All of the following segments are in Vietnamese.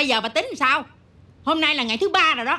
Bây giờ bà tính sao? Hôm nay là ngày thứ 3 rồi đó.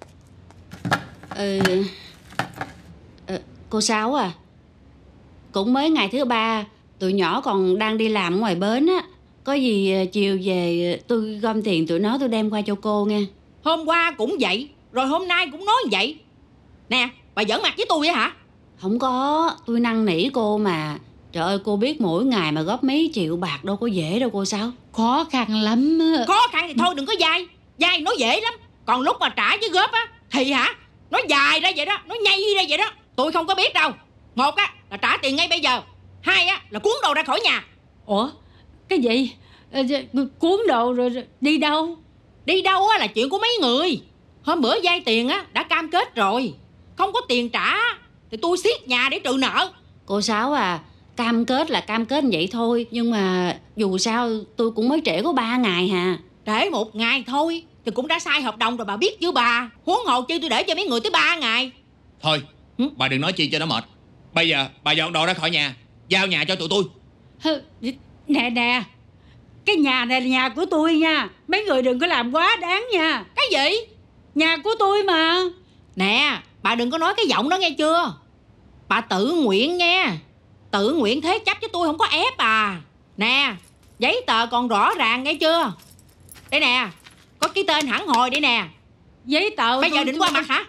Cô Sáu à, cũng mới ngày thứ 3, tụi nhỏ còn đang đi làm ngoài bến á. Có gì chiều về tôi gom tiền tụi nó tôi đem qua cho cô nghe. Hôm qua cũng vậy, rồi hôm nay cũng nói vậy. Nè, bà giỡn mặt với tôi vậy hả? Không có, tôi năn nỉ cô mà. Trời ơi, cô biết mỗi ngày mà góp mấy triệu bạc đâu có dễ đâu cô Sáu. Khó khăn lắm. Khó khăn thì thôi đừng có dai. Dai nó dễ lắm. Còn lúc mà trả với góp á thì hả, nó dài ra vậy đó, nó nhây ra vậy đó. Tôi không có biết đâu. Một á là trả tiền ngay bây giờ, hai á là cuốn đồ ra khỏi nhà. Ủa, cái gì? Cuốn đồ rồi đi đâu? Đi đâu á là chuyện của mấy người. Hôm bữa vay tiền á đã cam kết rồi, không có tiền trả thì tôi xiết nhà để trừ nợ. Cô Sáu à, cam kết là cam kết vậy thôi, nhưng mà dù sao tôi cũng mới trễ có 3 ngày hà. Trễ 1 ngày thôi thì cũng đã sai hợp đồng rồi, bà biết chưa bà? Huống hồ chi tôi để cho mấy người tới 3 ngày. Thôi bà đừng nói chi cho nó mệt. Bây giờ bà dọn đồ ra khỏi nhà, giao nhà cho tụi tôi. Nè, cái nhà này là nhà của tôi nha. Mấy người đừng có làm quá đáng nha. Cái gì? Nhà của tôi mà. Nè, bà đừng có nói cái giọng đó nghe chưa. Bà tự nguyện nghe. Tự nguyện thế chấp chứ tôi không có ép bà. Nè, giấy tờ còn rõ ràng nghe chưa. Đây nè, có ký tên hẳn hồi đây nè. Giấy tờ bây giờ định qua mặt hả?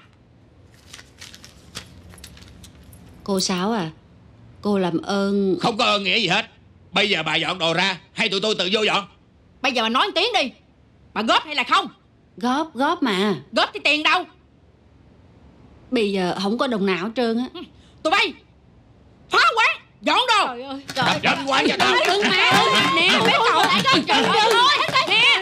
Cô Sáu à, cô làm ơn. Không có ơn nghĩa gì hết. Bây giờ bà dọn đồ ra hay tụi tôi tự vô dọn? Bây giờ bà nói một tiếng đi. Bà góp hay là không? Góp mà. Góp thì tiền đâu? Bây giờ không có đồng nào hết trơn á. Tụi bay phá quán, dọn đồ. Trời ơi, đập rớm quán cho tao. Đừng mà. Nè, mấy cậu lại có trời ơi. Nè.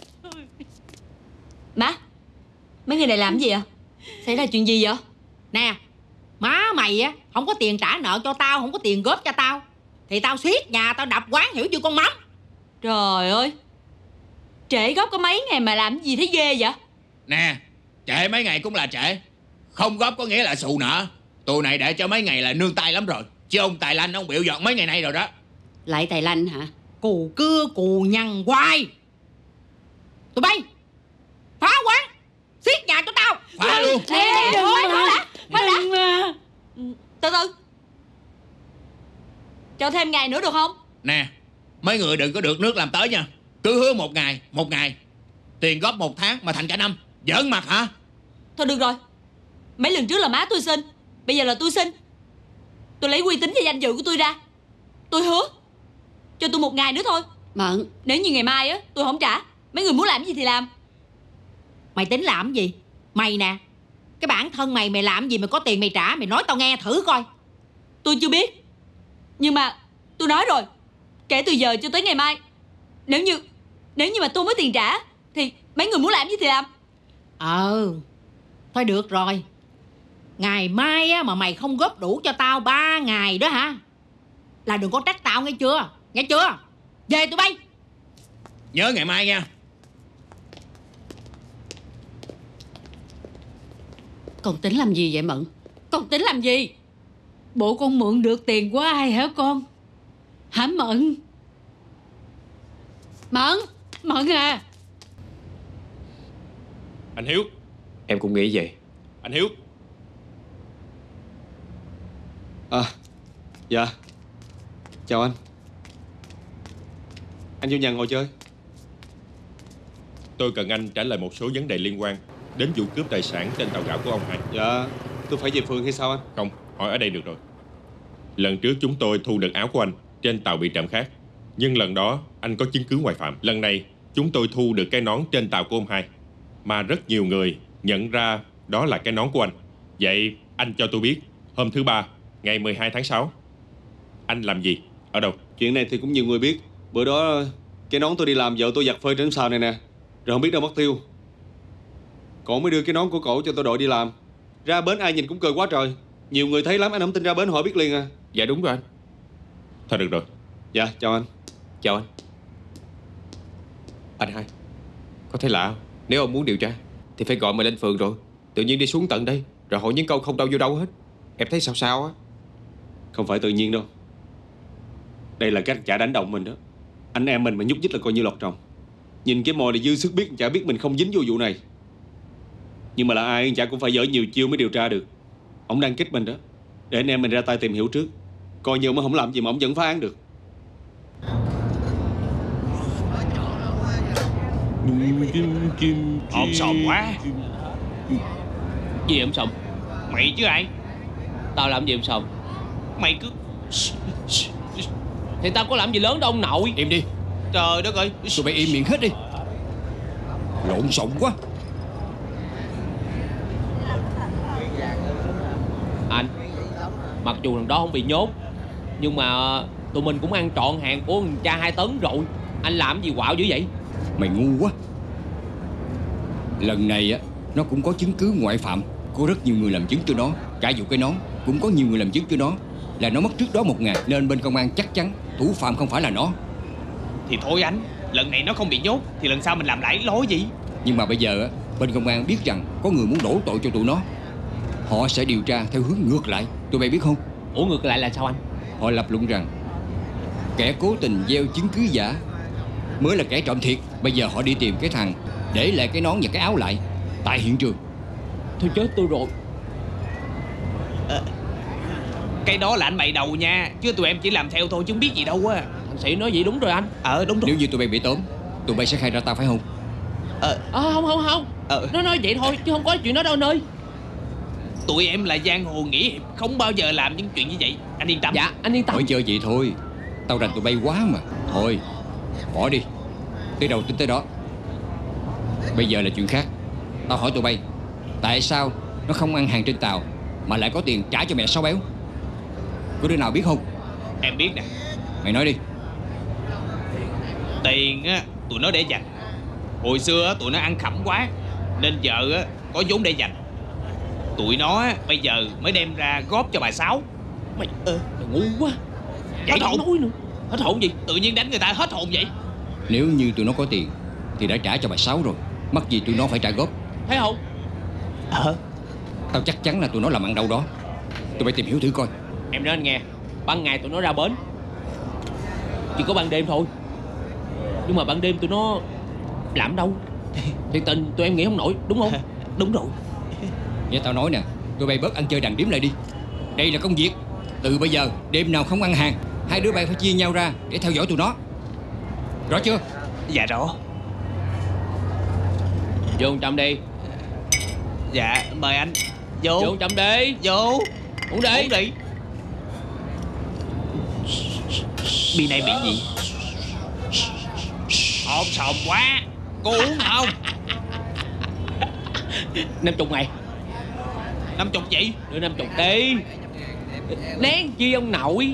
Má, mấy người này làm gì vậy? Xảy ra chuyện gì vậy? Nè, má mày á không có tiền trả nợ cho tao, không có tiền góp cho tao thì tao xiết nhà, tao đập quán, hiểu chưa con mắm? Trời ơi, trễ góp có mấy ngày mà làm gì thấy ghê vậy? Nè, trễ mấy ngày cũng là trễ. Không góp có nghĩa là xù nợ. Tụi này để cho mấy ngày là nương tay lắm rồi. Chứ ông Tài Lanh ông biểu dọn mấy ngày nay rồi đó. Lại Tài Lanh hả? Cù cưa cù nhằn hoài. Tụi bay phá quán, xiết nhà cho tao. Phá luôn. Nè, đừng mà. Từ từ, cho thêm ngày nữa được không? Nè, mấy người đừng có được nước làm tới nha. Cứ hứa một ngày. Tiền góp 1 tháng mà thành cả năm. Giỡn mặt hả? Thôi được rồi, mấy lần trước là má tôi xin, bây giờ là tôi xin. Tôi lấy uy tín và danh dự của tôi ra. Tôi hứa cho tôi 1 ngày nữa thôi. Mận, nếu như ngày mai á tôi không trả, mấy người muốn làm gì thì làm. Mày tính làm gì? Mày nè, cái bản thân mày làm gì mà có tiền mày trả? Mày nói tao nghe thử coi. Tôi chưa biết, nhưng mà tôi nói rồi, kể từ giờ cho tới ngày mai, nếu như mà tôi mới tiền trả thì mấy người muốn làm gì thì làm. Thôi được rồi. Ngày mai á mà mày không góp đủ cho tao 3 ngày đó hả, là đừng có trách tao nghe chưa? Nghe chưa? Về tụi bay. Nhớ ngày mai nha. con tính làm gì vậy Mận? Con tính làm gì? Bộ con mượn được tiền của ai hả con? Hả Mận? Mận à. Anh Hiếu. Em cũng nghĩ vậy. Anh Hiếu. Dạ. Chào anh. Anh vô nhà ngồi chơi. Tôi cần anh trả lời một số vấn đề liên quan đến vụ cướp tài sản trên tàu gạo của ông Hai. Dạ. Tôi phải về phường hay sao anh? Không, hỏi ở đây được rồi. Lần trước chúng tôi thu được áo của anh trên tàu bị trộm khác, nhưng lần đó anh có chứng cứ ngoại phạm. Lần này chúng tôi thu được cái nón trên tàu của ông Hai, mà rất nhiều người nhận ra đó là cái nón của anh. Vậy anh cho tôi biết, hôm thứ Ba, ngày 12 tháng 6, anh làm gì, ở đâu? Chuyện này thì cũng nhiều người biết. Bữa đó cái nón tôi đi làm vợ tôi giặt phơi trên sào này nè, rồi không biết đâu mất tiêu. Cổ mới đưa cái nón của cổ cho tôi đội đi làm. Ra bến ai nhìn cũng cười quá trời. Nhiều người thấy lắm, anh không tin ra bến hỏi biết liền à. Dạ đúng rồi anh. Thôi được rồi. Dạ chào anh. Chào anh. Anh Hai, có thấy lạ không? Nếu ông muốn điều tra thì phải gọi mày lên phường rồi. Tự nhiên đi xuống tận đây rồi hỏi những câu không đâu vô đâu hết. Em thấy sao sao á. Không phải tự nhiên đâu. Đây là cách chả đánh động mình đó. Anh em mình mà nhúc nhích là coi như lọt trồng. Nhìn cái mồi này dư sức biết chả biết mình không dính vô vụ này. Nhưng mà là ai chả cũng phải dở nhiều chiêu mới điều tra được. Ông đang kích mình đó, để anh em mình ra tay tìm hiểu trước. Coi như mà không làm gì mà ông vẫn phá án được. Ôm sòm quá. Gì ôm sòm? Mày chứ ai? Tao làm gì ôm sòm? Mày cứ... Thì tao có làm gì lớn đâu ông nội. Im đi. Trời đất ơi. Tụi bay im miệng hết đi. Lộn xộn quá. Anh, mặc dù thằng đó không bị nhốt, nhưng mà tụi mình cũng ăn trọn hàng của thằng cha 2 tấn rồi. Anh làm gì quạo dữ vậy? Mày ngu quá. Lần này á, nó cũng có chứng cứ ngoại phạm. Có rất nhiều người làm chứng cho nó. Cả vụ cái nón cũng có nhiều người làm chứng cho nó. Là nó mất trước đó 1 ngày. Nên bên công an chắc chắn thủ phạm không phải là nó. Thì thôi anh, lần này nó không bị nhốt thì lần sau mình làm lại lỗi gì. Nhưng mà bây giờ á, bên công an biết rằng có người muốn đổ tội cho tụi nó. Họ sẽ điều tra theo hướng ngược lại. Tụi bay biết không? Ủa ngược lại là sao anh? Họ lập luận rằng kẻ cố tình gieo chứng cứ giả mới là kẻ trộm thiệt. Bây giờ họ đi tìm cái thằng để lại cái nón và cái áo lại tại hiện trường. Thôi chết tôi rồi. Cái đó là anh bày đầu nha, chứ tụi em chỉ làm theo thôi chứ không biết gì đâu á. Thằng Sĩ nói vậy đúng rồi anh. Đúng rồi. Nếu như tụi bay bị tóm, tụi bay sẽ khai ra tao phải không? Không. Nó nói vậy thôi chứ không có chuyện đó đâu anh ơi. Tụi em là giang hồ nghĩa hiệp, không bao giờ làm những chuyện như vậy. Anh yên tâm. Dạ anh yên tâm. Hỏi chơi vậy thôi. Tao rành tụi bay quá mà. Thôi bỏ đi. Tới đầu tính tới đó. Bây giờ là chuyện khác. Tao hỏi tụi bay, tại sao nó không ăn hàng trên tàu mà lại có tiền trả cho mẹ Sáu Béo? Có đứa nào biết không? Em biết nè. Mày nói đi. Tiền á, tụi nó để dành. Hồi xưa á, tụi nó ăn khẩm quá nên giờ á, có vốn để dành. Tụi nó á, bây giờ mới đem ra góp cho bà Sáu. Mày ngu quá. Hết hồn. Nói nữa. Hết hồn gì? Tự nhiên đánh người ta hết hồn vậy. Nếu như tụi nó có tiền thì đã trả cho bà Sáu rồi. Mắc gì tụi nó phải trả góp. Thấy không? Tao chắc chắn là tụi nó làm ăn đâu đó. Tụi bay tìm hiểu thử coi. Em nói anh nghe, ban ngày tụi nó ra bến, chỉ có ban đêm thôi. Nhưng mà ban đêm tụi nó làm đâu? Thiệt tình tụi em nghĩ không nổi, đúng không? Đúng rồi. Nghe tao nói nè, tụi bay bớt ăn chơi đàn điếm lại đi. Đây là công việc. Từ bây giờ đêm nào không ăn hàng, hai đứa bay phải chia nhau ra để theo dõi tụi nó. Rõ chưa? Dạ rõ. Vô 100 đi. Dạ mời anh. Vô. Vô 100 đi. Vô. Uống đi. Uống đi. Bị này bị gì? Ôm sòm quá. Cô uống không? 50 ngày. 50 vậy? Đưa 50 đi. Nén chi ông nội.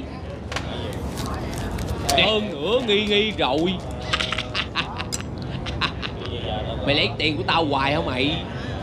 Hơn nữa nghi rồi. Mày lấy tiền của tao hoài hả mày?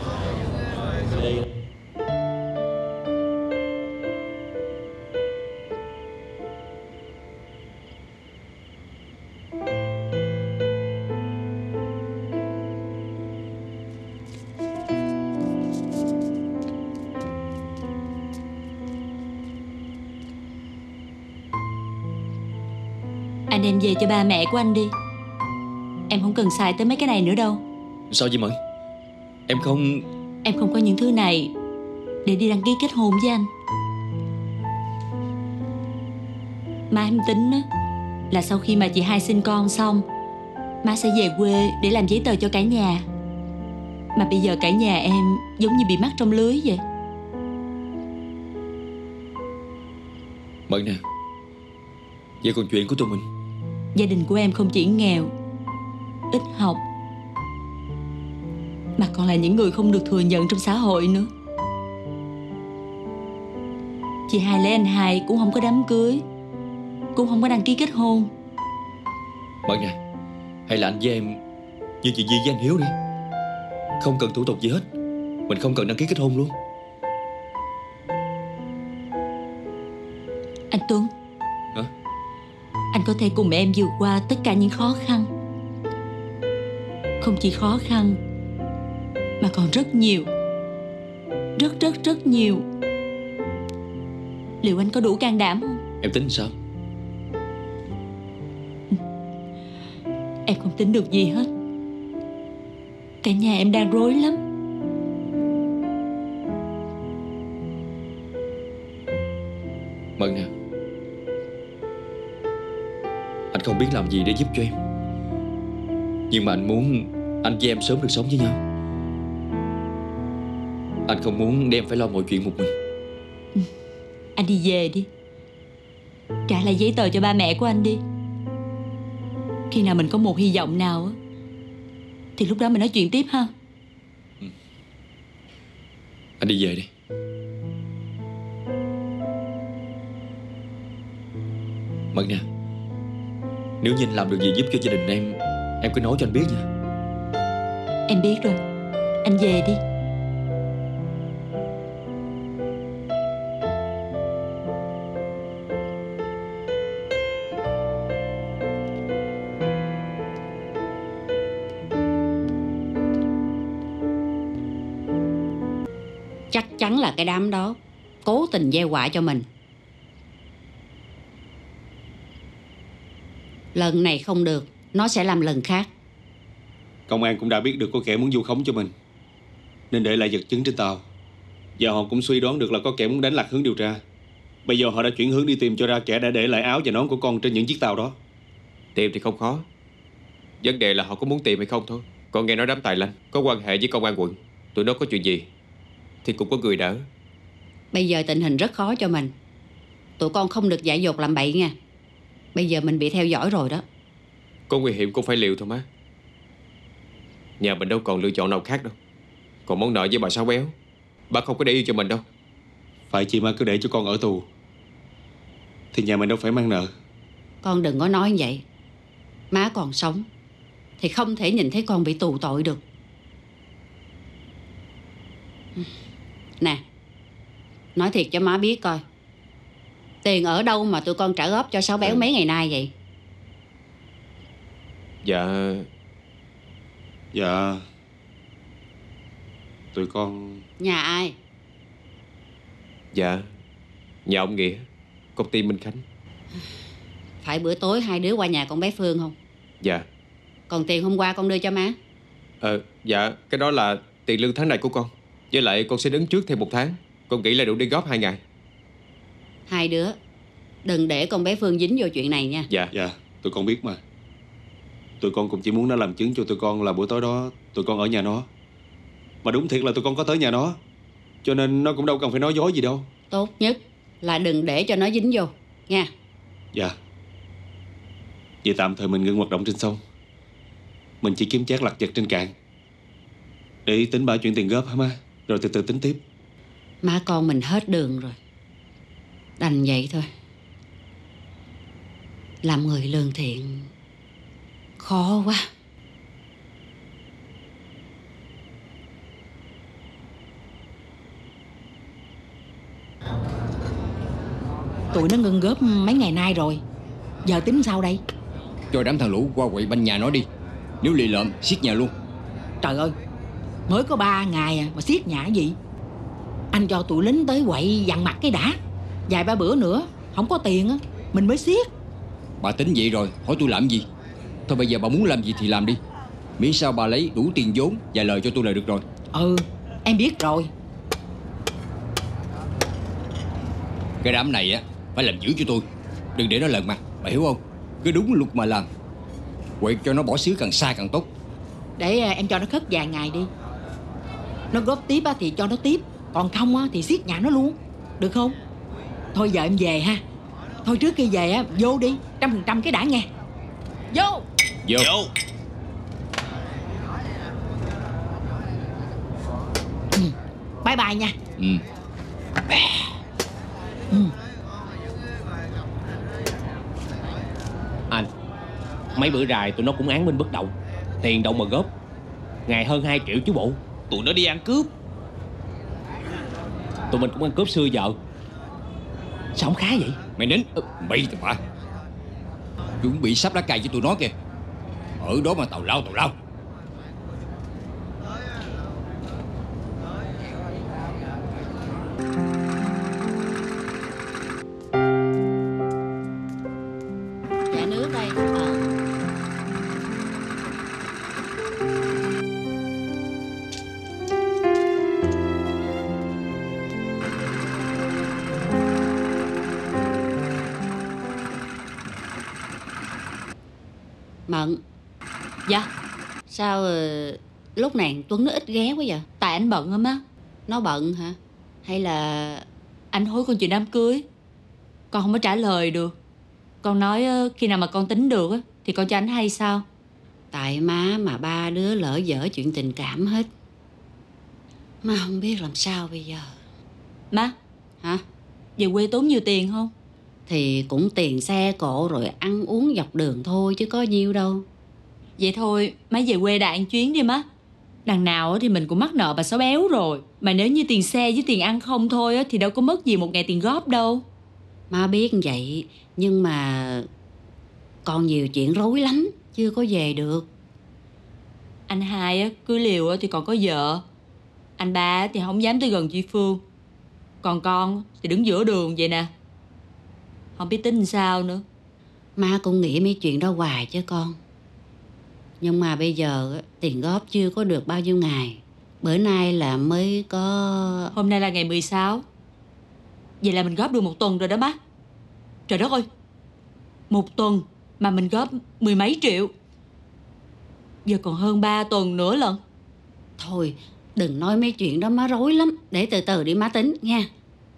Anh đem về cho ba mẹ của anh đi. Em không cần xài tới mấy cái này nữa đâu. Sao vậy Mận? Em không... Em không có những thứ này để đi đăng ký kết hôn với anh. Má em tính á, là sau khi mà chị hai sinh con xong, má sẽ về quê để làm giấy tờ cho cả nhà. Mà bây giờ cả nhà em giống như bị mắc trong lưới vậy. Mận nè, vậy còn chuyện của tụi mình? Gia đình của em không chỉ nghèo, ít học, mà còn là những người không được thừa nhận trong xã hội nữa. Chị hai lấy anh hai cũng không có đám cưới, cũng không có đăng ký kết hôn. Mận nè, hay là anh với em như chị Di với anh Hiếu đi. Không cần thủ tục gì hết. Mình không cần đăng ký kết hôn luôn. Anh Tuấn. Hả? Anh có thể cùng em vượt qua tất cả những khó khăn. Không chỉ khó khăn mà còn rất nhiều. Rất nhiều. Liệu anh có đủ can đảm không? Em tính sao? Em không tính được gì hết. Cả nhà em đang rối lắm. Mận nè, anh không biết làm gì để giúp cho em, nhưng mà anh muốn anh với em sớm được sống với nhau. Anh không muốn để em phải lo mọi chuyện một mình. Anh đi về đi, trả lại giấy tờ cho ba mẹ của anh đi. Khi nào mình có một hy vọng nào thì lúc đó mình nói chuyện tiếp ha. Anh đi về đi. Mận nè, nếu như anh làm được gì giúp cho gia đình em cứ nói cho anh biết nha. Em biết rồi, anh về đi. Chắc chắn là cái đám đó cố tình gieo họa cho mình. Lần này không được, nó sẽ làm lần khác. Công an cũng đã biết được có kẻ muốn vu khống cho mình, nên để lại vật chứng trên tàu. Và họ cũng suy đoán được là có kẻ muốn đánh lạc hướng điều tra. Bây giờ họ đã chuyển hướng đi tìm cho ra kẻ đã để lại áo và nón của con trên những chiếc tàu đó. Tìm thì không khó, vấn đề là họ có muốn tìm hay không thôi. Con nghe nói đám Tài Lanh có quan hệ với công an quận. Tụi nó có chuyện gì thì cũng có người đỡ. Bây giờ tình hình rất khó cho mình. Tụi con không được dại dột làm bậy nha. Bây giờ mình bị theo dõi rồi đó. Có nguy hiểm cũng phải liều thôi má. Nhà mình đâu còn lựa chọn nào khác đâu. Còn món nợ với bà Sáu Béo, bà không có để yêu cho mình đâu. Phải chị má cứ để cho con ở tù thì nhà mình đâu phải mang nợ. Con đừng có nói như vậy. Má còn sống thì không thể nhìn thấy con bị tù tội được. Nè, nói thiệt cho má biết coi, tiền ở đâu mà tụi con trả góp cho Sáu Béo mấy ngày nay vậy? Dạ tụi con... Nhà ai? Dạ, nhà ông Nghĩa, công ty Minh Khánh. Phải bữa tối hai đứa qua nhà con bé Phương không? Dạ. Còn tiền hôm qua con đưa cho má? Dạ, cái đó là tiền lương tháng này của con. Với lại con sẽ đứng trước thêm 1 tháng. Con nghĩ là đủ đi góp 2 ngày. Hai đứa đừng để con bé Phương dính vô chuyện này nha. Dạ, tụi con biết mà. Tụi con cũng chỉ muốn nó làm chứng cho tụi con là buổi tối đó tụi con ở nhà nó. Mà đúng thiệt là tụi con có tới nhà nó, cho nên nó cũng đâu cần phải nói dối gì đâu. Tốt nhất là đừng để cho nó dính vô nha. Dạ. Vậy tạm thời mình ngưng hoạt động trên sông. Mình chỉ kiếm chác lặt vặt trên cạn để tính bả chuyện tiền góp hả má? Rồi từ từ tính tiếp. Má con mình hết đường rồi, đành vậy thôi. Làm người lương thiện khó quá. Tụi nó ngưng góp mấy ngày nay rồi, giờ tính sao đây? Cho đám thằng lũ qua quậy banh nhà nó đi. Nếu lì lợm xiết nhà luôn. Trời ơi, mới có 3 ngày mà xiết nhà cái gì? Anh cho tụi lính tới quậy dằn mặt cái đã. Vài ba bữa nữa không có tiền mình mới xiết. Bà tính vậy rồi, hỏi tôi làm gì? Thôi bây giờ bà muốn làm gì thì làm đi, miễn sao bà lấy đủ tiền vốn và lời cho tôi là được rồi. Em biết rồi. Cái đám này phải làm giữ cho tôi, đừng để nó lợn mặt, bà hiểu không? Cứ đúng lúc mà làm, quậy cho nó bỏ xứ càng xa càng tốt. Để em cho nó khất vài ngày đi. Nó góp tiếp thì cho nó tiếp, còn không thì xiết nhà nó luôn, được không? Thôi giờ em về ha. Thôi trước khi về vô đi, 100% cái đã nghe. Vô. Bye bye nha. Anh, mấy bữa rày tụi nó cũng án bên bất động. Tiền đâu mà góp, ngày hơn 2 triệu chứ bộ. Tụi nó đi ăn cướp. Tụi mình cũng ăn cướp xưa giờ. Sao không khá vậy? Mày nín, mày tụi bà chuẩn bị sắp lá cày cho tụi nó kìa. Ở đó mà tào lao. Dạ nước đây. Mận. Dạ. Sao lúc này Tuấn nó ít ghé quá vậy? Tại anh bận á má. Nó bận hả? Hay là anh hối con chuyện đám cưới, con không có trả lời được. Con nói khi nào mà con tính được á thì con cho anh hay sao? tại má mà ba đứa lỡ dở chuyện tình cảm hết. Má không biết làm sao bây giờ. Má. Hả? Về quê tốn nhiều tiền không? Thì cũng tiền xe cộ rồi ăn uống dọc đường thôi chứ có nhiêu đâu. Vậy thôi má về quê đại chuyến đi má. Đằng nào thì mình cũng mắc nợ bà Sáu Béo rồi. Mà nếu như tiền xe với tiền ăn không thôi thì đâu có mất gì một ngày tiền góp đâu. Má biết vậy, nhưng mà còn nhiều chuyện rối lắm, chưa có về được. Anh hai cưới liều thì còn có vợ. Anh ba thì không dám tới gần chị Phương. Còn con thì đứng giữa đường vậy nè. Không biết tính sao nữa. Má cũng nghĩ mấy chuyện đó hoài chứ con. Nhưng mà bây giờ tiền góp chưa có được bao nhiêu ngày. Bữa nay là mới có... Hôm nay là ngày 16. Vậy là mình góp được 1 tuần rồi đó má. Trời đất ơi, 1 tuần mà mình góp 10 mấy triệu. Giờ còn hơn 3 tuần nữa lận. Thôi đừng nói mấy chuyện đó má rối lắm. Để từ từ đi má tính nha.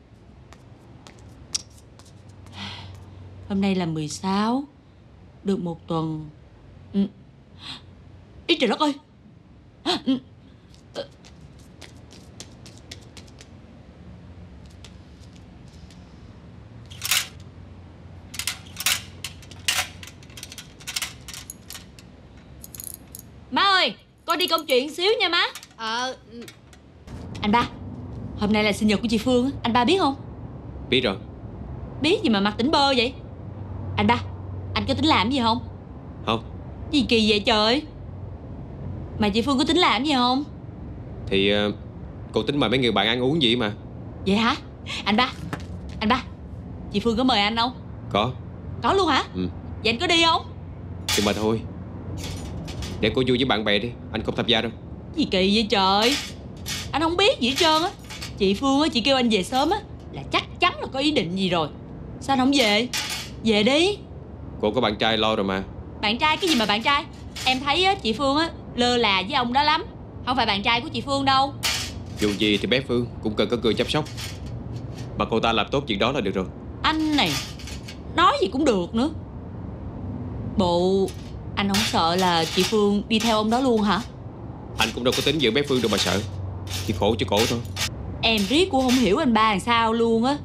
Hôm nay là 16. Được 1 tuần. Ý trời đất ơi. Má ơi, con đi công chuyện xíu nha má. Anh ba, hôm nay là sinh nhật của chị Phương, anh ba biết không? Biết rồi. Biết gì mà mặt tỉnh bơ vậy? Anh ba, anh có tính làm gì không? Không. Gì kỳ vậy trời? Mà chị Phương có tính làm gì không? Thì cô tính mời mấy người bạn ăn uống gì mà. Vậy hả? Anh ba, chị Phương có mời anh không? Có luôn hả? Ừ. Vậy anh có đi không? Nhưng mà thôi, để cô vui với bạn bè đi, anh không tham gia đâu. Gì kỳ vậy trời? Anh không biết gì hết trơn á. Chị Phương á, chị kêu anh về sớm á là chắc chắn là có ý định gì rồi. Sao anh không về? Về đi. Cô có bạn trai lo rồi mà. Bạn trai cái gì mà bạn trai? Em thấy á, chị Phương á lơ là với ông đó lắm. Không phải bạn trai của chị Phương đâu. Dù gì thì bé Phương cũng cần có người chăm sóc. Mà cô ta làm tốt chuyện đó là được rồi. Anh này nói gì cũng được nữa. Bộ anh không sợ là chị Phương đi theo ông đó luôn hả? Anh cũng đâu có tính giữ bé Phương đâu mà sợ. Chỉ khổ cho cổ thôi. Em riết cũng không hiểu anh ba làm sao luôn á.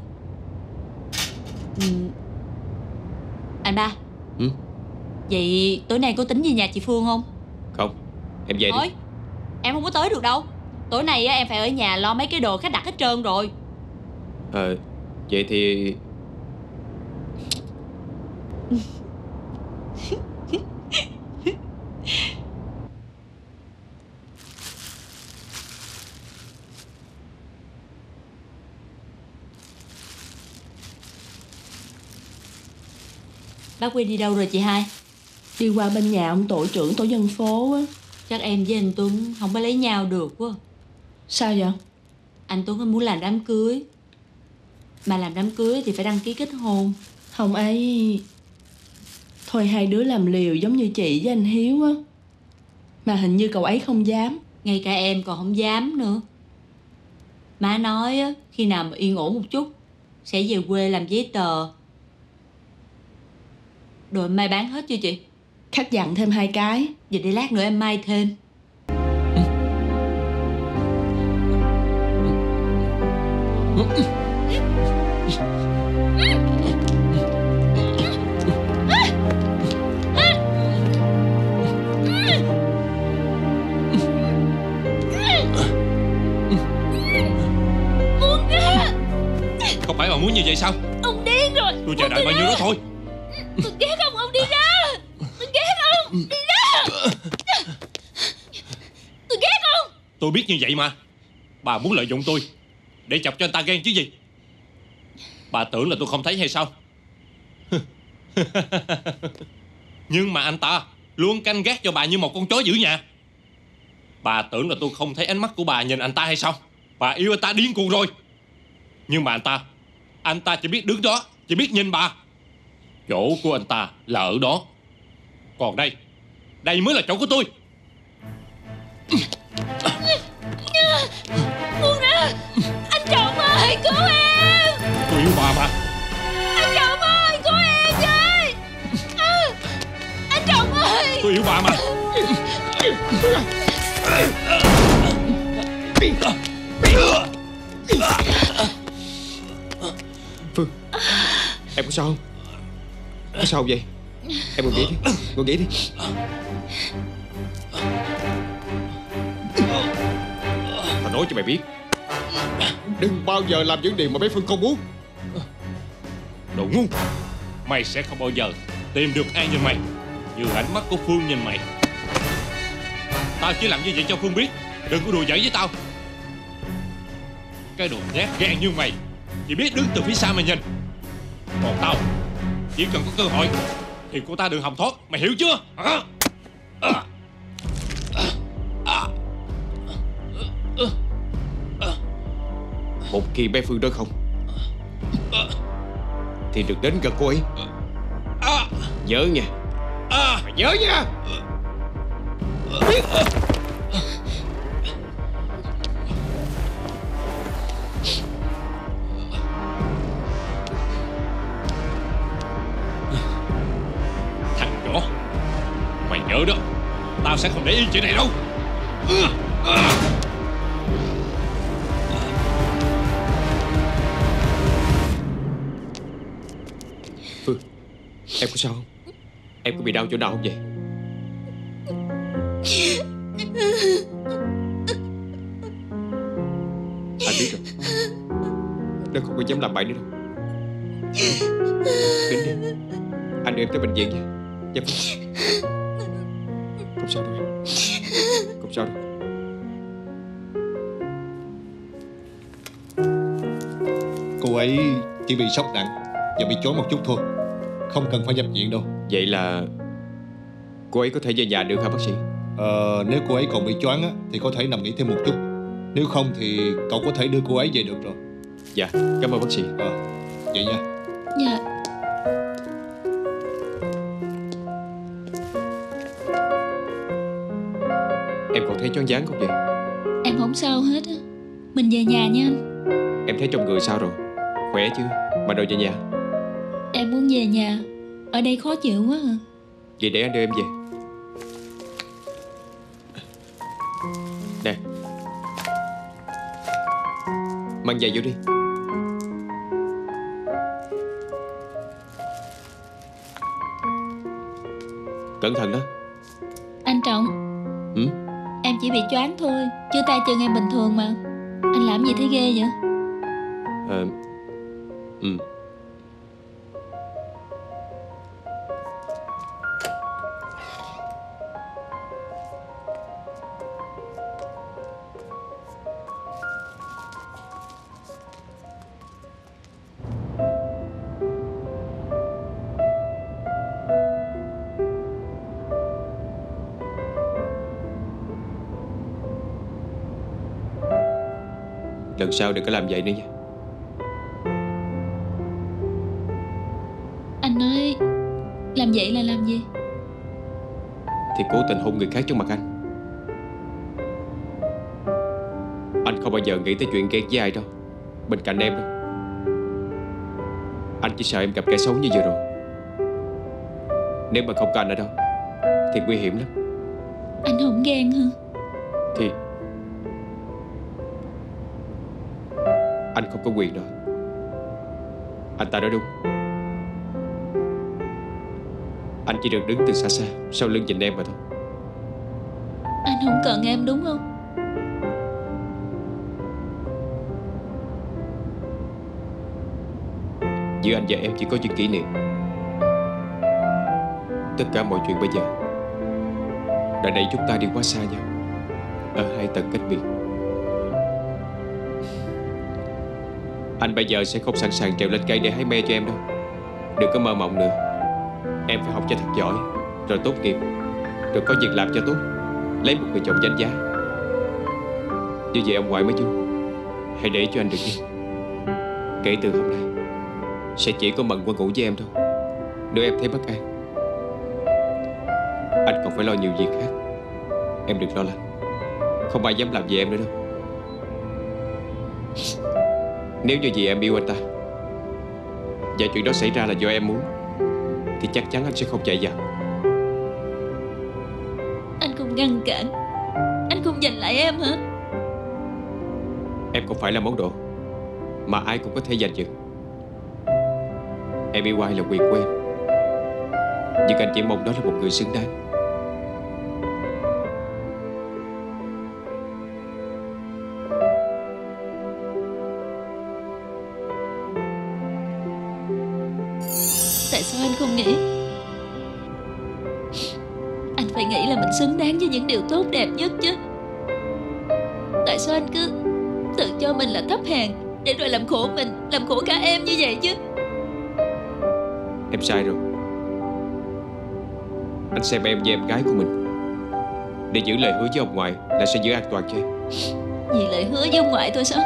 Anh ba. Vậy tối nay có tính về nhà chị Phương không? Không, em về Thôi, đi. em không có tới được đâu. Tối nay em phải ở nhà lo mấy cái đồ khách đặt hết trơn rồi. Vậy thì... Bác Quy đi đâu rồi chị hai? Đi qua bên nhà ông tổ trưởng tổ dân phố á. Chắc em với anh Tuấn không có lấy nhau được quá. Sao vậy? Anh Tuấn muốn làm đám cưới. Mà làm đám cưới thì phải đăng ký kết hôn. Không ấy. Thôi hai đứa làm liều giống như chị với anh Hiếu á. Mà hình như cậu ấy không dám. Ngay cả em còn không dám nữa. Má nói á, khi nào mà yên ổn một chút sẽ về quê làm giấy tờ. Đồ em may bán hết chưa chị? Khắc dặn thêm 2 cái. Vậy để lát nữa em may thêm. Không phải bà muốn như vậy sao? Ông điên rồi. Tôi chờ đợi bao nhiêu đó thôi. Tôi ghét ông đi ra. Tôi ghét ông, đi ra. Tôi ghét ông. Tôi biết như vậy mà. Bà muốn lợi dụng tôi để chọc cho anh ta ghen chứ gì. Bà tưởng là tôi không thấy hay sao? Nhưng mà anh ta luôn canh gác cho bà như một con chó giữ nhà. Bà tưởng là tôi không thấy ánh mắt của bà nhìn anh ta hay sao? Bà yêu anh ta điên cuồng rồi. Nhưng mà anh ta chỉ biết đứng đó, chỉ biết nhìn bà. Chỗ của anh ta là ở đó. Còn đây Đây mới là chỗ của tôi. Buông ra. Anh Trọng ơi, cứu em. Tôi yêu bà mà. Anh Trọng ơi, cứu em với. Anh Trọng ơi. Tôi yêu bà mà. Phương, em có sao không? Có sao vậy? Em ngồi nghỉ đi, ngồi nghỉ đi. Tao nói cho mày biết, đừng bao giờ làm những điều mà bé Phương không muốn. Đồ ngu. Mày sẽ không bao giờ tìm được ai như mày, như ánh mắt của Phương nhìn mày. Tao chỉ làm như vậy cho Phương biết, đừng có đùa giỡn với tao. Cái đồ nhát gan như mày chỉ biết đứng từ phía xa mà nhìn. Còn tao chỉ cần có cơ hội thì cô ta đừng hòng thoát. Mày hiểu chưa? Một khi bé Phương đó không thì đừng đến gần cô ấy. Nhớ nha. Mày nhớ nha. Thằng nhỏ, mày nhớ đó, tao sẽ không để yên chuyện này đâu. Phương, em có sao không? Em có bị đau chỗ nào không vậy? Anh biết rồi, nó không có dám làm bậy nữa đâu. Đến đi, anh đưa em tới bệnh viện nha. Dạ Phương. Không sao đâu em, không sao đâu. Cô ấy chỉ bị sốc nặng và bị choáng một chút thôi, không cần phải nhập viện đâu. Vậy là cô ấy có thể về nhà được hả bác sĩ? Nếu cô ấy còn bị choáng á, thì có thể nằm nghỉ thêm một chút. Nếu không thì cậu có thể đưa cô ấy về được rồi. Dạ, cảm ơn bác sĩ. Vậy nha. Dạ. Em còn thấy choáng váng không vậy? Em không sao hết á. Mình về nhà nha anh. Em thấy trong người sao rồi? Khỏe chưa? Mà đòi về nhà. Em muốn về nhà. Ở đây khó chịu quá à. Vậy để anh đưa em về. Nè, mang giày vô đi. Cẩn thận đó. Anh Trọng. Ừ? Em chỉ bị choáng thôi, chứ tay chân em bình thường mà. Anh làm gì thấy ghê vậy? Ừ. Lần sau đừng có làm vậy nữa nha. Anh nói làm vậy là làm gì? Thì cố tình hôn người khác trước mặt anh. Anh không bao giờ nghĩ tới chuyện ghét với ai đâu, bên cạnh em đâu. Anh chỉ sợ em gặp kẻ xấu như vừa rồi. Nếu mà không có anh ở đâu thì nguy hiểm lắm. Anh không ghen hả? Thì anh không có quyền đó. Anh ta nói đúng. Anh chỉ được đứng từ xa xa sau lưng nhìn em mà thôi. Anh không cần em đúng không? Giữa anh và em chỉ có những kỷ niệm. Tất cả mọi chuyện bây giờ đã đẩy chúng ta đi quá xa nhau, ở hai tầng cách biệt. Anh bây giờ sẽ không sẵn sàng trèo lên cây để hái me cho em đâu. Đừng có mơ mộng nữa. Em phải học cho thật giỏi, rồi tốt nghiệp, rồi có việc làm cho tốt, lấy một người chồng danh giá. Như vậy ông ngoại mới vui. Hãy để cho anh được đi. Kể từ hôm nay sẽ chỉ có Mận qua ngủ với em thôi. Nếu em thấy bất an Anh còn phải lo nhiều việc khác. Em đừng lo lắng, không ai dám làm gì em nữa đâu. Nếu như vì em yêu anh ta và chuyện đó xảy ra là do em muốn, thì chắc chắn anh sẽ không chạy vào. Anh không ngăn cản, anh không giành lại em hả? Em không phải là món đồ mà ai cũng có thể giành giật. Em yêu ai là quyền của em, nhưng anh chỉ mong đó là một người xứng đáng. Tại sao anh không nghĩ? Anh phải nghĩ là mình xứng đáng với những điều tốt đẹp nhất chứ. Tại sao anh cứ tự cho mình là thấp hèn để rồi làm khổ mình, làm khổ cả em như vậy chứ? Em sai rồi. Anh xem em như em gái của mình, để giữ lời hứa với ông ngoại là sẽ giữ an toàn cho em. Vì lời hứa với ông ngoại thôi sao?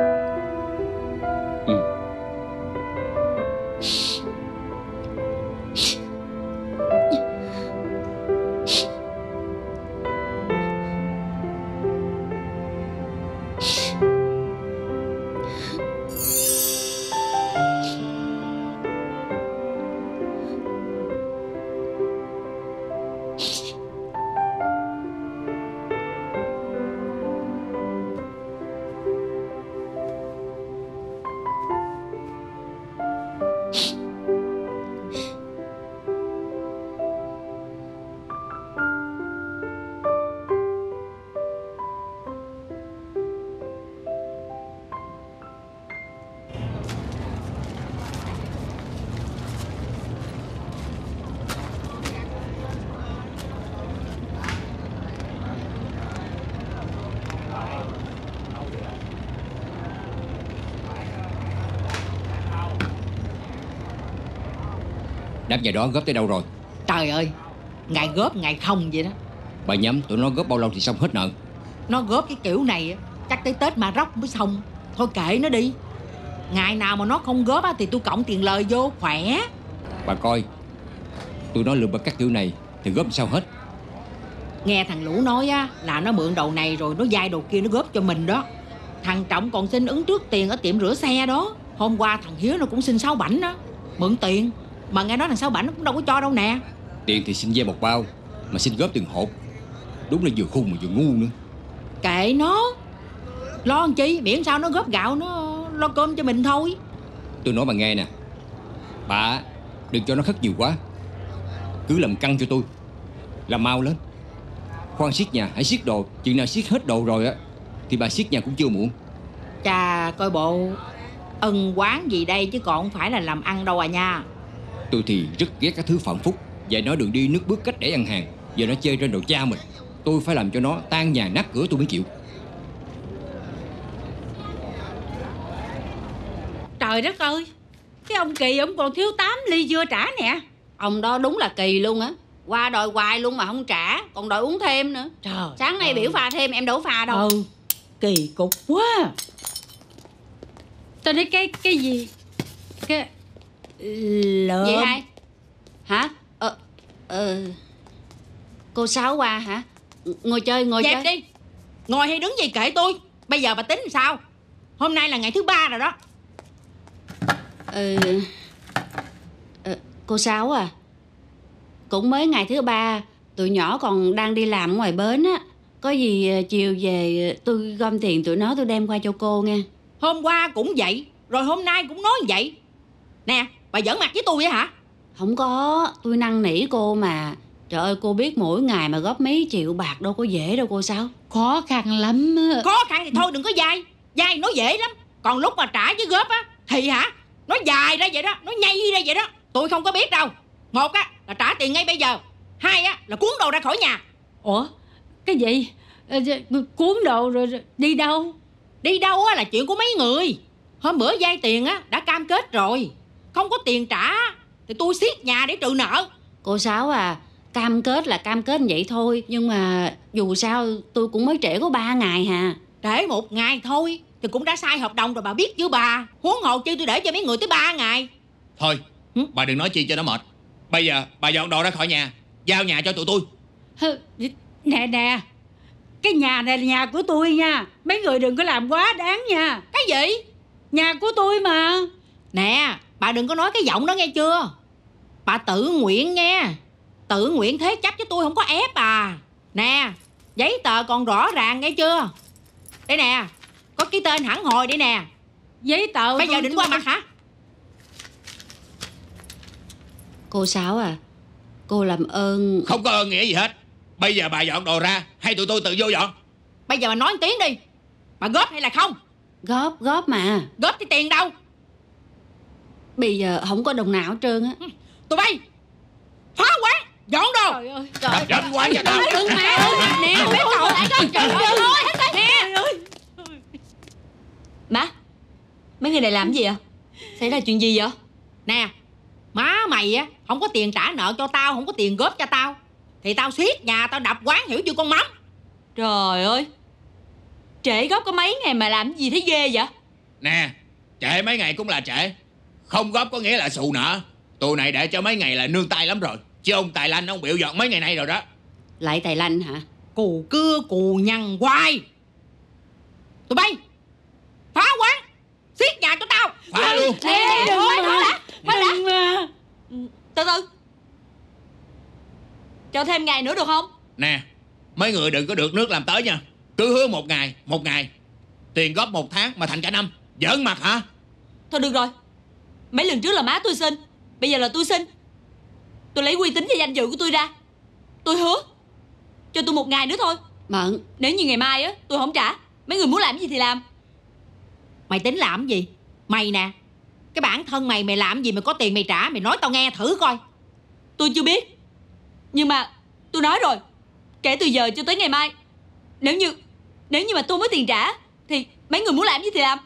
Đám nhà đó góp tới đâu rồi? Trời ơi, ngày góp ngày không vậy đó. Bà nhắm tụi nó góp bao lâu thì xong hết nợ? Nó góp cái kiểu này chắc tới Tết mà róc mới xong. Thôi kệ nó đi. Ngày nào mà nó không góp thì tôi cộng tiền lời vô khỏe. Bà coi, tụi nó lượm bật các kiểu này thì góp sao hết. Nghe thằng Lũ nói là nó mượn đầu này rồi nó vay đầu kia nó góp cho mình đó. Thằng Trọng còn xin ứng trước tiền ở tiệm rửa xe đó. Hôm qua thằng Hiếu nó cũng xin 6 bảnh đó, mượn tiền. Mà nghe nói thằng 6 bảnh nó cũng đâu có cho đâu nè. Tiền thì xin ve một bao, mà xin góp từng hộp. Đúng là vừa khùng mà vừa ngu nữa. Kệ nó, lo làm chi, miễn sao nó góp gạo nó lo cơm cho mình thôi. Tôi nói bà nghe nè, bà đừng cho nó khất nhiều quá. Cứ làm căng cho tôi, làm mau lên. Khoan xiết nhà, hãy xiết đồ. Chừng nào xiết hết đồ rồi thì bà xiết nhà cũng chưa muộn. Chà, coi bộ ân oán gì đây chứ còn không phải là làm ăn đâu à nha. Tôi thì rất ghét các thứ phạm phúc. Dạy nó đường đi nước bước cách để ăn hàng. Giờ nó chơi trên đồ cha mình. Tôi phải làm cho nó tan nhà nát cửa tôi mới chịu. Trời đất ơi, cái ông Kỳ ông còn thiếu 8 ly dưa trả nè. Ông đó đúng là kỳ luôn á. Qua đòi hoài luôn mà không trả, còn đòi uống thêm nữa. Trời, sáng nay biểu pha thêm em đâu pha đâu. Kỳ cục quá. Tao nói cái gì? Cái lợm. Gì hai? Hả? Cô Sáu qua hả? Ngồi chơi, ngồi Dẹp chơi đi. Ngồi hay đứng gì kệ tôi. Bây giờ bà tính sao? Hôm nay là ngày thứ 3 rồi đó. Cô Sáu à, cũng mới ngày thứ 3, tụi nhỏ còn đang đi làm ngoài bến á. Có gì chiều về tôi gom tiền tụi nó tôi đem qua cho cô nghe. Hôm qua cũng vậy, rồi hôm nay cũng nói vậy. Nè, bà giỡn mặt với tôi á hả? Không có, tôi năn nỉ cô mà. Trời ơi, cô biết mỗi ngày mà góp mấy triệu bạc đâu có dễ đâu cô Sáu. Khó khăn lắm. Khó khăn thì thôi đừng có dai. Dai nó dễ lắm. Còn lúc mà trả với góp thì hả, nó dài ra vậy đó, nó nhây ra vậy đó. Tôi không có biết đâu. Một là trả tiền ngay bây giờ. Hai là cuốn đồ ra khỏi nhà. Ủa, cái gì? Cuốn đồ rồi đi đâu? Đi đâu là chuyện của mấy người. Hôm bữa vay tiền đã cam kết rồi. Không có tiền trả thì tôi xiết nhà để trừ nợ. Cô Sáu à, cam kết là cam kết vậy thôi, nhưng mà dù sao tôi cũng mới trễ có 3 ngày hà. Trễ 1 ngày thôi thì cũng đã sai hợp đồng rồi, bà biết chưa bà? Huống hồ chi tôi để cho mấy người tới 3 ngày. Thôi bà đừng nói chi cho nó mệt. Bây giờ bà dọn đồ ra khỏi nhà, giao nhà cho tụi tôi. Nè nè, cái nhà này là nhà của tôi nha. Mấy người đừng có làm quá đáng nha. Cái gì? Nhà của tôi mà. Nè, bà đừng có nói cái giọng đó nghe chưa. Bà tự nguyện nghe. Tự nguyện thế chấp chứ tôi không có ép à. Nè, giấy tờ còn rõ ràng nghe chưa. Đây nè, có ký tên hẳn hồi đây nè. Giấy tờ bây giờ định qua mặt hả? Cô Sáu à, cô làm ơn. Không có ơn nghĩa gì hết. Bây giờ bà dọn đồ ra hay tụi tôi tự vô dọn? Bây giờ bà nói một tiếng đi. Bà góp hay là không? Góp mà. Góp thì tiền đâu? Bây giờ không có đồng nào hết trơn á. Tụi bay phá quán, dọn đồ. Trời ơi, đập đánh quán cho tao. Đừng mà. Nè, mấy cậu lại coi. Trời ơi, nè. Má, mấy người này làm gì vậy? Xảy ra chuyện gì vậy? Nè, má mày á không có tiền trả nợ cho tao, không có tiền góp cho tao, thì tao xiết nhà tao đập quán, hiểu chưa con mắm? Trời ơi, trễ góp có mấy ngày mà làm gì thấy ghê vậy? Nè, trễ mấy ngày cũng là trễ. Không góp có nghĩa là xù nợ. Tụi này để cho mấy ngày là nương tay lắm rồi. Chứ ông Tài Lanh ông biểu dọn mấy ngày nay rồi đó. Lại Tài Lanh hả? Cù cưa cù nhằn hoài. Tụi bay phá quán, xiết nhà cho tao. Phá luôn. Nè, đừng đã. Từ từ, cho thêm ngày nữa được không? Nè, mấy người đừng có được nước làm tới nha. Cứ hứa một ngày. Tiền góp 1 tháng mà thành cả năm. Giỡn mặt hả? Thôi được rồi, mấy lần trước là má tôi xin, bây giờ là tôi xin. Tôi lấy uy tín và danh dự của tôi ra. Tôi hứa cho tôi 1 ngày nữa thôi. Mận, nếu như ngày mai á tôi không trả, mấy người muốn làm gì thì làm. Mày tính làm gì? Mày nè, cái bản thân mày làm gì mà có tiền mày trả? Mày nói tao nghe thử coi. Tôi chưa biết, nhưng mà tôi nói rồi, kể từ giờ cho tới ngày mai, nếu như mà tôi không có tiền trả thì mấy người muốn làm gì thì làm.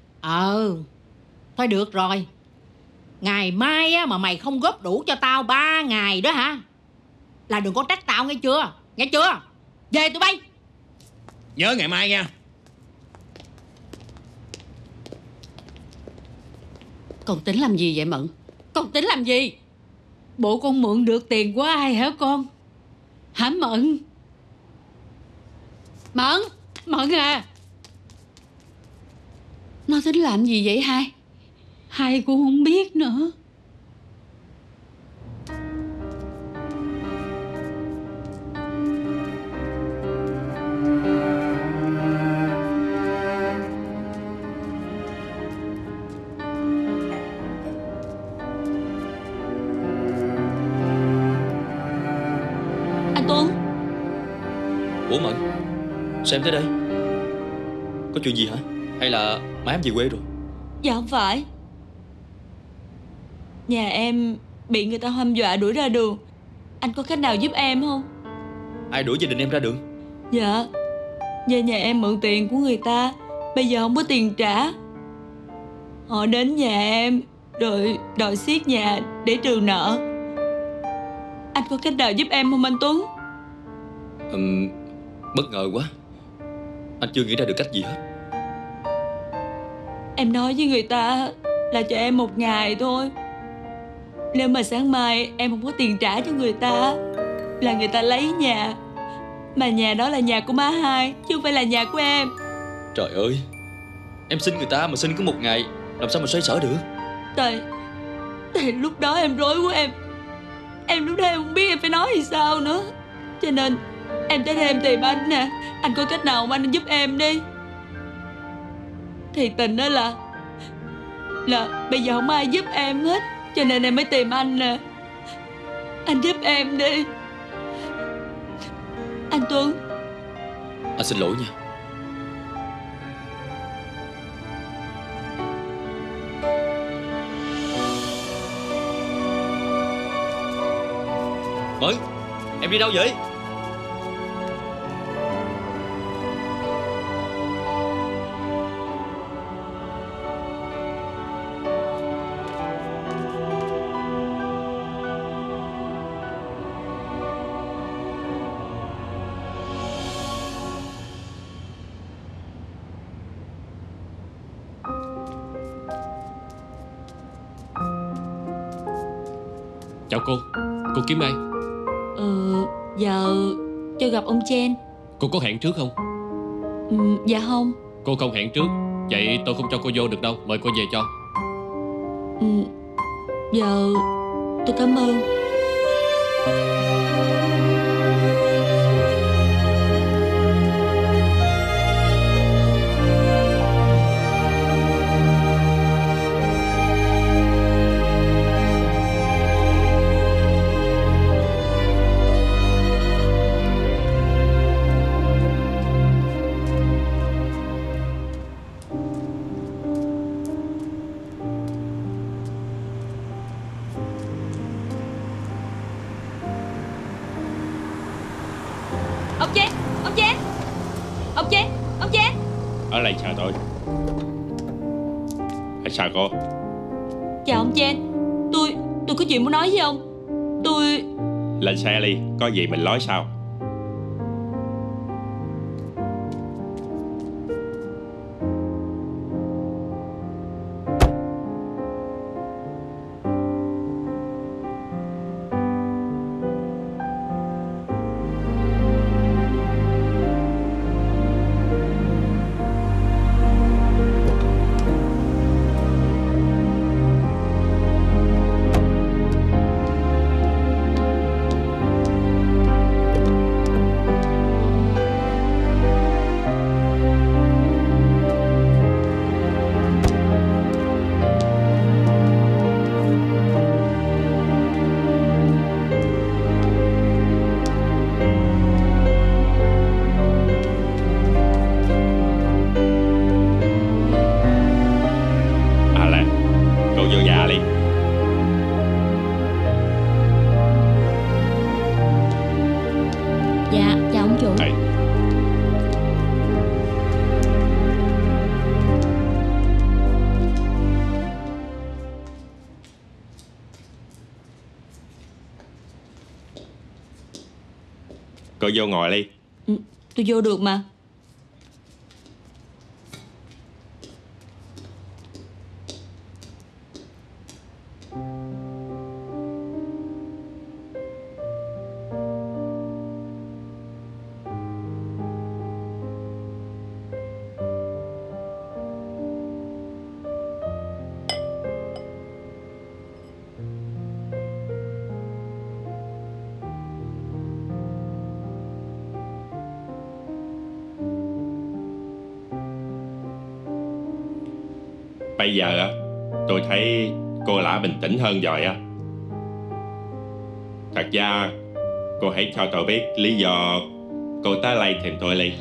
Thôi được rồi. Ngày mai á mà mày không góp đủ cho tao 3 ngày đó hả, là đừng có trách tao nghe chưa? Nghe chưa? Về tụi bay. Nhớ ngày mai nha. con tính làm gì vậy Mận? Con tính làm gì? Bộ con mượn được tiền của ai hả con? Hả Mận? Mận à. Nó tính làm gì vậy hai? Hai cũng không biết nữa. Anh Tuấn. Ủa Mận, sao em tới đây? Có chuyện gì hả? Hay là má em về quê rồi? Dạ không phải. Nhà em bị người ta hăm dọa đuổi ra đường. Anh có cách nào giúp em không? Ai đuổi gia đình em ra đường? Dạ, do nhà em mượn tiền của người ta, bây giờ không có tiền trả. Họ đến nhà em rồi đòi xiết nhà để trừ nợ. Anh có cách nào giúp em không anh Tuấn? Bất ngờ quá. Anh chưa nghĩ ra được cách gì hết. Em nói với người ta là cho em 1 ngày thôi. Nếu mà sáng mai em không có tiền trả cho người ta, là người ta lấy nhà. Mà nhà đó là nhà của má hai, chứ không phải là nhà của em. Trời ơi, em xin người ta mà xin có 1 ngày, làm sao mà xoay sở được? Tại lúc đó em rối quá em lúc đó em không biết em phải nói gì sao nữa. Cho nên em tới đây em tìm anh nè. Anh có cách nào mà anh giúp em đi. Thiệt tình đó là bây giờ không ai giúp em hết, cho nên em mới tìm anh nè. Anh giúp em đi anh Tuấn. Anh xin lỗi nha. Mẫn, em đi đâu vậy? Chào cô kiếm ai? Giờ cho gặp ông Chen. Cô có hẹn trước không? Dạ không. Cô không hẹn trước, vậy tôi không cho cô vô được đâu. Mời cô về cho. Giờ tôi cảm ơn. Ở lại chào tôi. Chào cô. Chào ông Chen. Tôi có chuyện muốn nói với ông. Lên xe đi, có gì mình nói sau. Cô vô ngồi đi. Tôi vô được mà. Bây giờ á, tôi thấy cô đã bình tĩnh hơn rồi á. Thật ra cô hãy cho tôi biết lý do cô tới đây tìm tôi đi.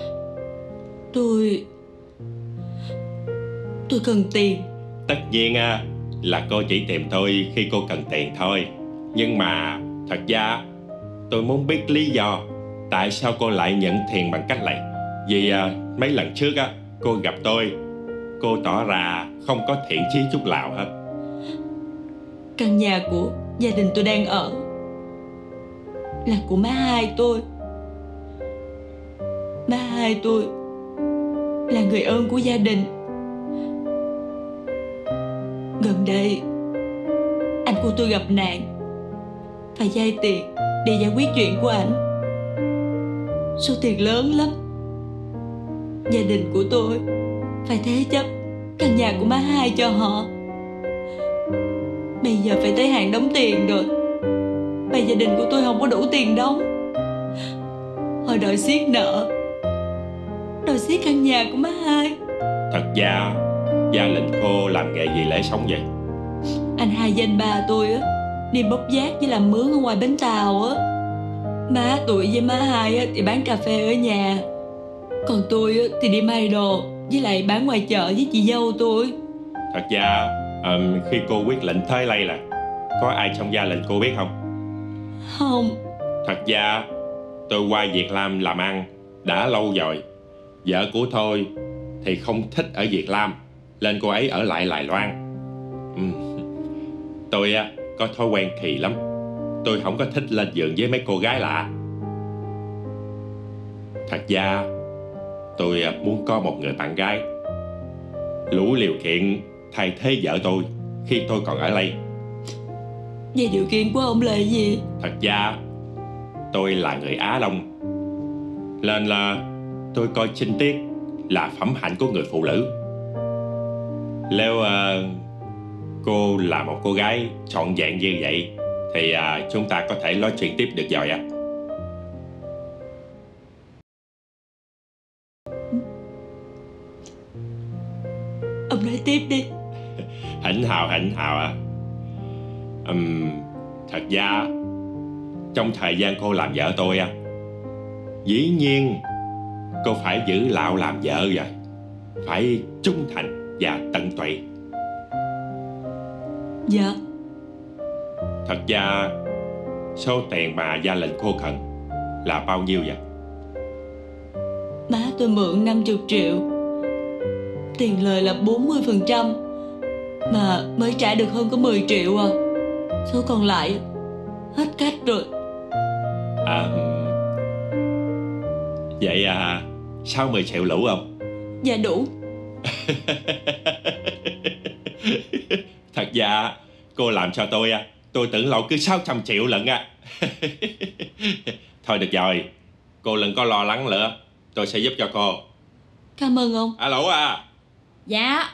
Tôi cần tiền. Tất nhiên á, là cô chỉ tìm tôi khi cô cần tiền thôi. Nhưng mà thật ra tôi muốn biết lý do tại sao cô lại nhận tiền bằng cách này. Vì mấy lần trước á, cô gặp tôi, cô tỏ ra không có thiện chí chút nào hết. Căn nhà của gia đình tôi đang ở là của má hai tôi. Má hai tôi là người ơn của gia đình. Gần đây anh của tôi gặp nạn, phải vay tiền để giải quyết chuyện của anh. Số tiền lớn lắm. Gia đình của tôi phải thế chấp căn nhà của má hai cho họ. Bây giờ phải tới hạn đóng tiền rồi. Bây gia đình của tôi không có đủ tiền đóng. Họ đòi xiết nợ, đòi xiết căn nhà của má hai. Thật ra gia đình cô làm nghề gì để sống vậy? Anh hai với anh ba tôi á, đi bốc vác với làm mướn ở ngoài bến tàu á. Má tôi với má hai á thì bán cà phê ở nhà. Còn tôi á thì đi may đồ với lại bán ngoài chợ với chị dâu tôi. Thật ra khi cô quyết định tới đây là có ai trong gia đình cô biết không? Không. Thật ra tôi qua Việt Nam làm ăn đã lâu rồi. Vợ của tôi thì không thích ở Việt Nam, nên cô ấy ở lại Đài Loan. Tôi có thói quen kỳ lắm. Tôi không có thích lên giường với mấy cô gái lạ. Thật ra tôi muốn có một người bạn gái đủ điều kiện thay thế vợ tôi khi tôi còn ở đây. Vậy điều kiện của ông là gì? Thật ra tôi là người Á Đông, Nên là tôi coi chinh tiết là phẩm hạnh của người phụ nữ. Nếu cô là một cô gái trọn vẹn như vậy thì chúng ta có thể nói chuyện tiếp được rồi ạ. Ông nói tiếp đi. Hạnh hào ạ. Thật ra trong thời gian cô làm vợ tôi dĩ nhiên cô phải giữ lạo làm vợ rồi. Phải trung thành và tận tụy. Dạ. Thật ra số tiền mà Gia Lệnh cô cần là bao nhiêu vậy? Má tôi mượn 50 triệu. Tiền lời là 40%, mà mới trả được hơn có 10 triệu à. Số còn lại hết cách rồi. Vậy 60 triệu đủ không? Dạ đủ. Thật ra cô làm cho tôi tưởng lộ cứ 600 triệu lận Thôi được rồi, cô đừng có lo lắng nữa, tôi sẽ giúp cho cô. Cảm ơn ông. Alo Dạ.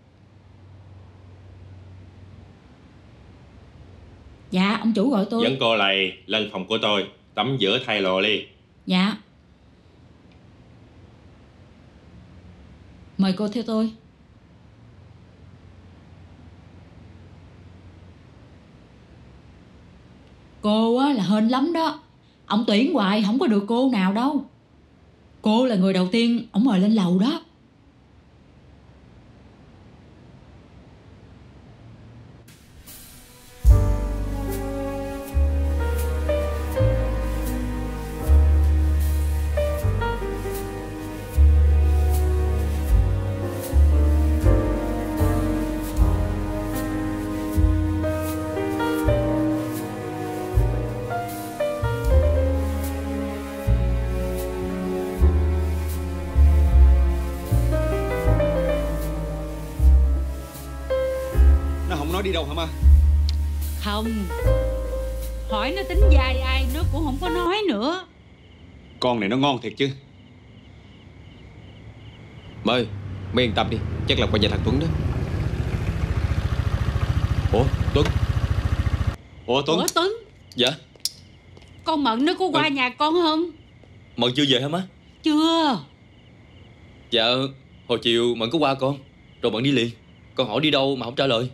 Dạ, ông chủ gọi tôi. Dẫn cô này lên phòng của tôi tắm rửa thay đồ đi. Dạ. Mời cô theo tôi. Cô á là hên lắm đó. Ông tuyển hoài không có được cô nào đâu. Cô là người đầu tiên ông mời lên lầu đó. Nó đi đâu hả má? Không. Hỏi nó tính dài ai nó cũng không có nói nữa. Con này nó ngon thiệt chứ. Mời, mấy yên tâm đi, chắc là qua nhà thằng Tuấn đó. Ủa, Tuấn? Ủa Tuấn? Dạ. Con Mận nó có qua nhà con không? Mận chưa về hả má? Chưa. Dạ, hồi chiều Mận có qua con, rồi Mận đi liền. Con hỏi đi đâu mà không trả lời.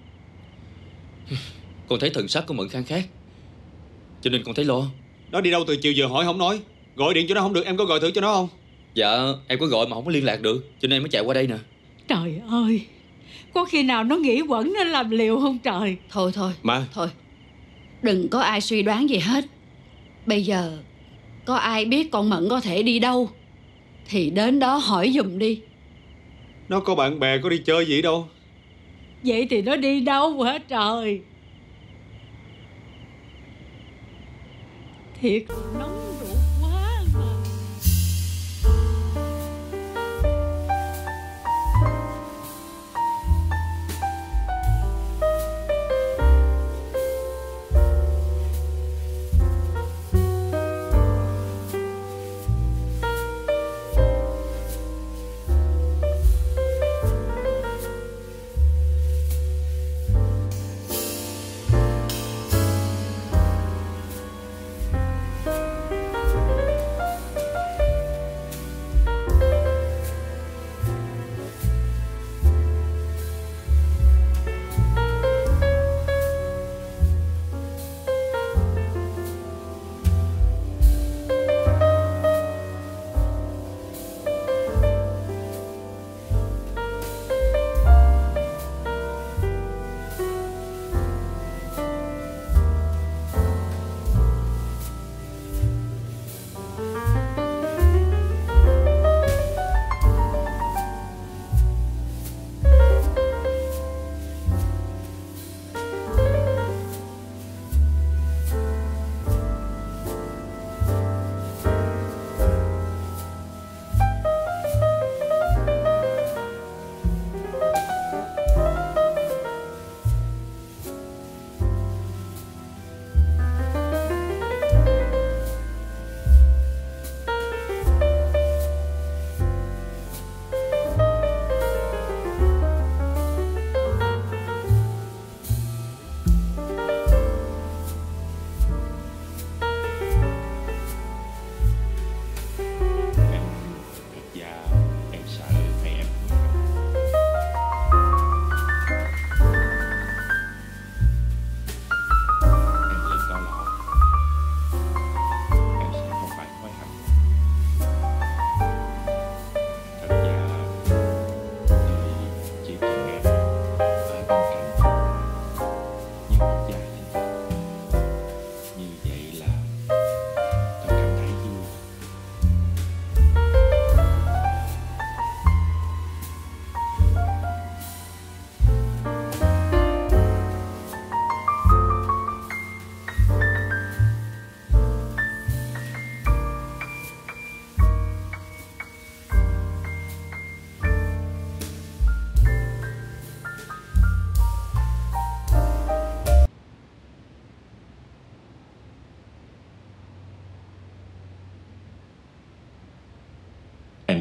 Con thấy thần sắc của Mận khang khác, cho nên con thấy lo. Nó đi đâu từ chiều giờ hỏi không nói. Gọi điện cho nó không được, em có gọi thử cho nó không? Dạ, em có gọi mà không có liên lạc được, cho nên em mới chạy qua đây nè. Trời ơi, có khi nào nó nghĩ quẩn nó làm liều không trời? Thôi Má. Thôi, đừng có ai suy đoán gì hết. Bây giờ có ai biết con Mận có thể đi đâu thì đến đó hỏi giùm đi. Nó có bạn bè, có đi chơi gì đâu. Vậy thì nó đi đâu hả trời? Thiệt nóng ruột quá mà.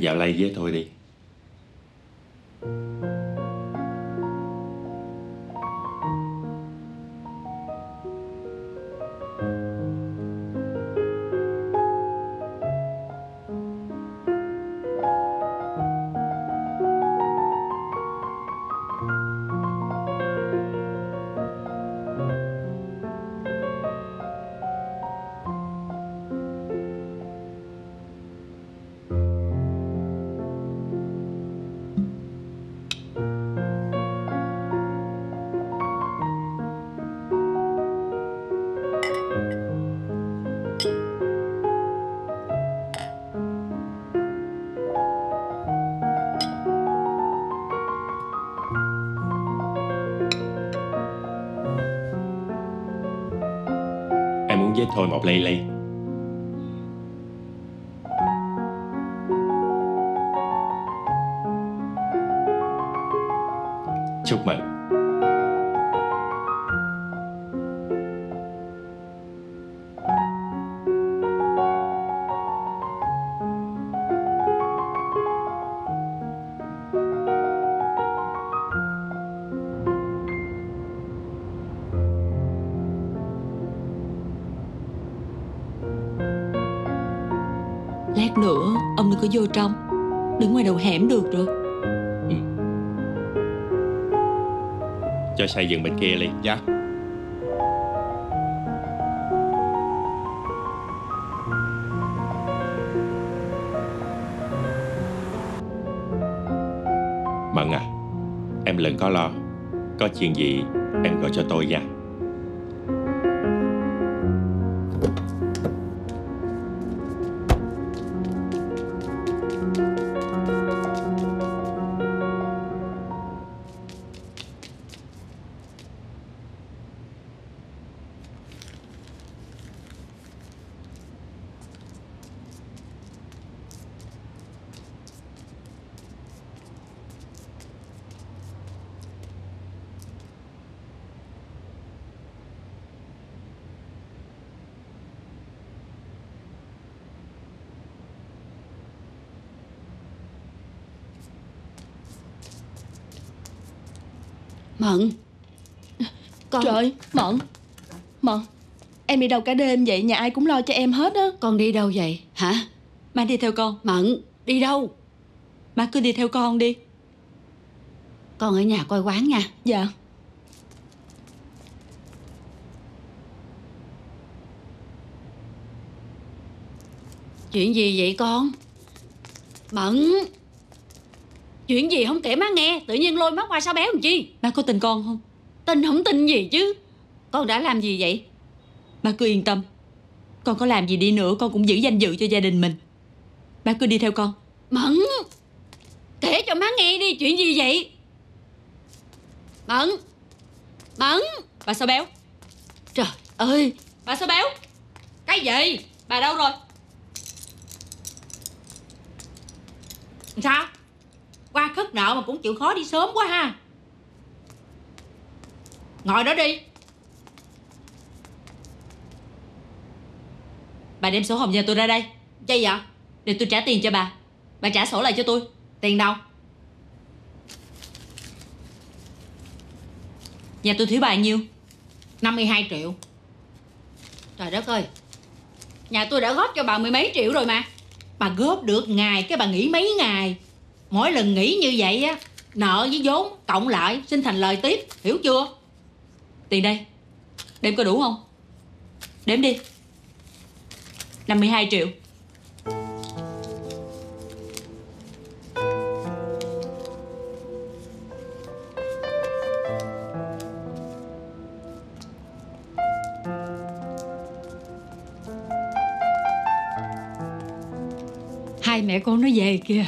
vào đây với tôi đi. Em muốn với tôi một ly ly. Chúc mừng. Lát nữa ông đừng có vô trong, đứng ngoài đầu hẻm được rồi. Cho xe dừng bên kia ly. Dạ. Mận à, em đừng có lo. Có chuyện gì em gọi cho tôi nha. Mận, con... Trời, Mận, em đi đâu cả đêm vậy? Nhà ai cũng lo cho em hết á. Con đi đâu vậy hả? Má đi theo con. Mận, đi đâu? Má cứ đi theo con đi. Con ở nhà coi quán nha. Dạ. Chuyện gì vậy con? Mận, chuyện gì không kể má nghe, tự nhiên lôi mắt qua sao béo làm chi? Má có tin con không? Tin không tin gì chứ. Con đã làm gì vậy? Má cứ yên tâm, con có làm gì đi nữa con cũng giữ danh dự cho gia đình mình. Má cứ đi theo con. Mận, kể cho má nghe đi, chuyện gì vậy? Mận, Bà sao béo? Trời ơi, Bà sao béo? Cái gì? Bà đâu rồi? Sao? Qua khất nợ mà cũng chịu khó đi sớm quá ha. Ngồi đó đi. Bà đem sổ hồng nhà tôi ra đây. Chi vậy? Để tôi trả tiền cho bà. Bà trả sổ lại cho tôi. Tiền đâu? Nhà tôi thiếu bà nhiêu? 52 triệu. Trời đất ơi, nhà tôi đã góp cho bà 10 mấy triệu rồi mà. Bà góp được ngày cái bà nghỉ mấy ngày. Mỗi lần nghỉ như vậy á, nợ với vốn cộng lại xin thành lời tiếp, hiểu chưa? Tiền đây. Đếm có đủ không? Đếm đi. 52 triệu. Hai mẹ con nó về kìa.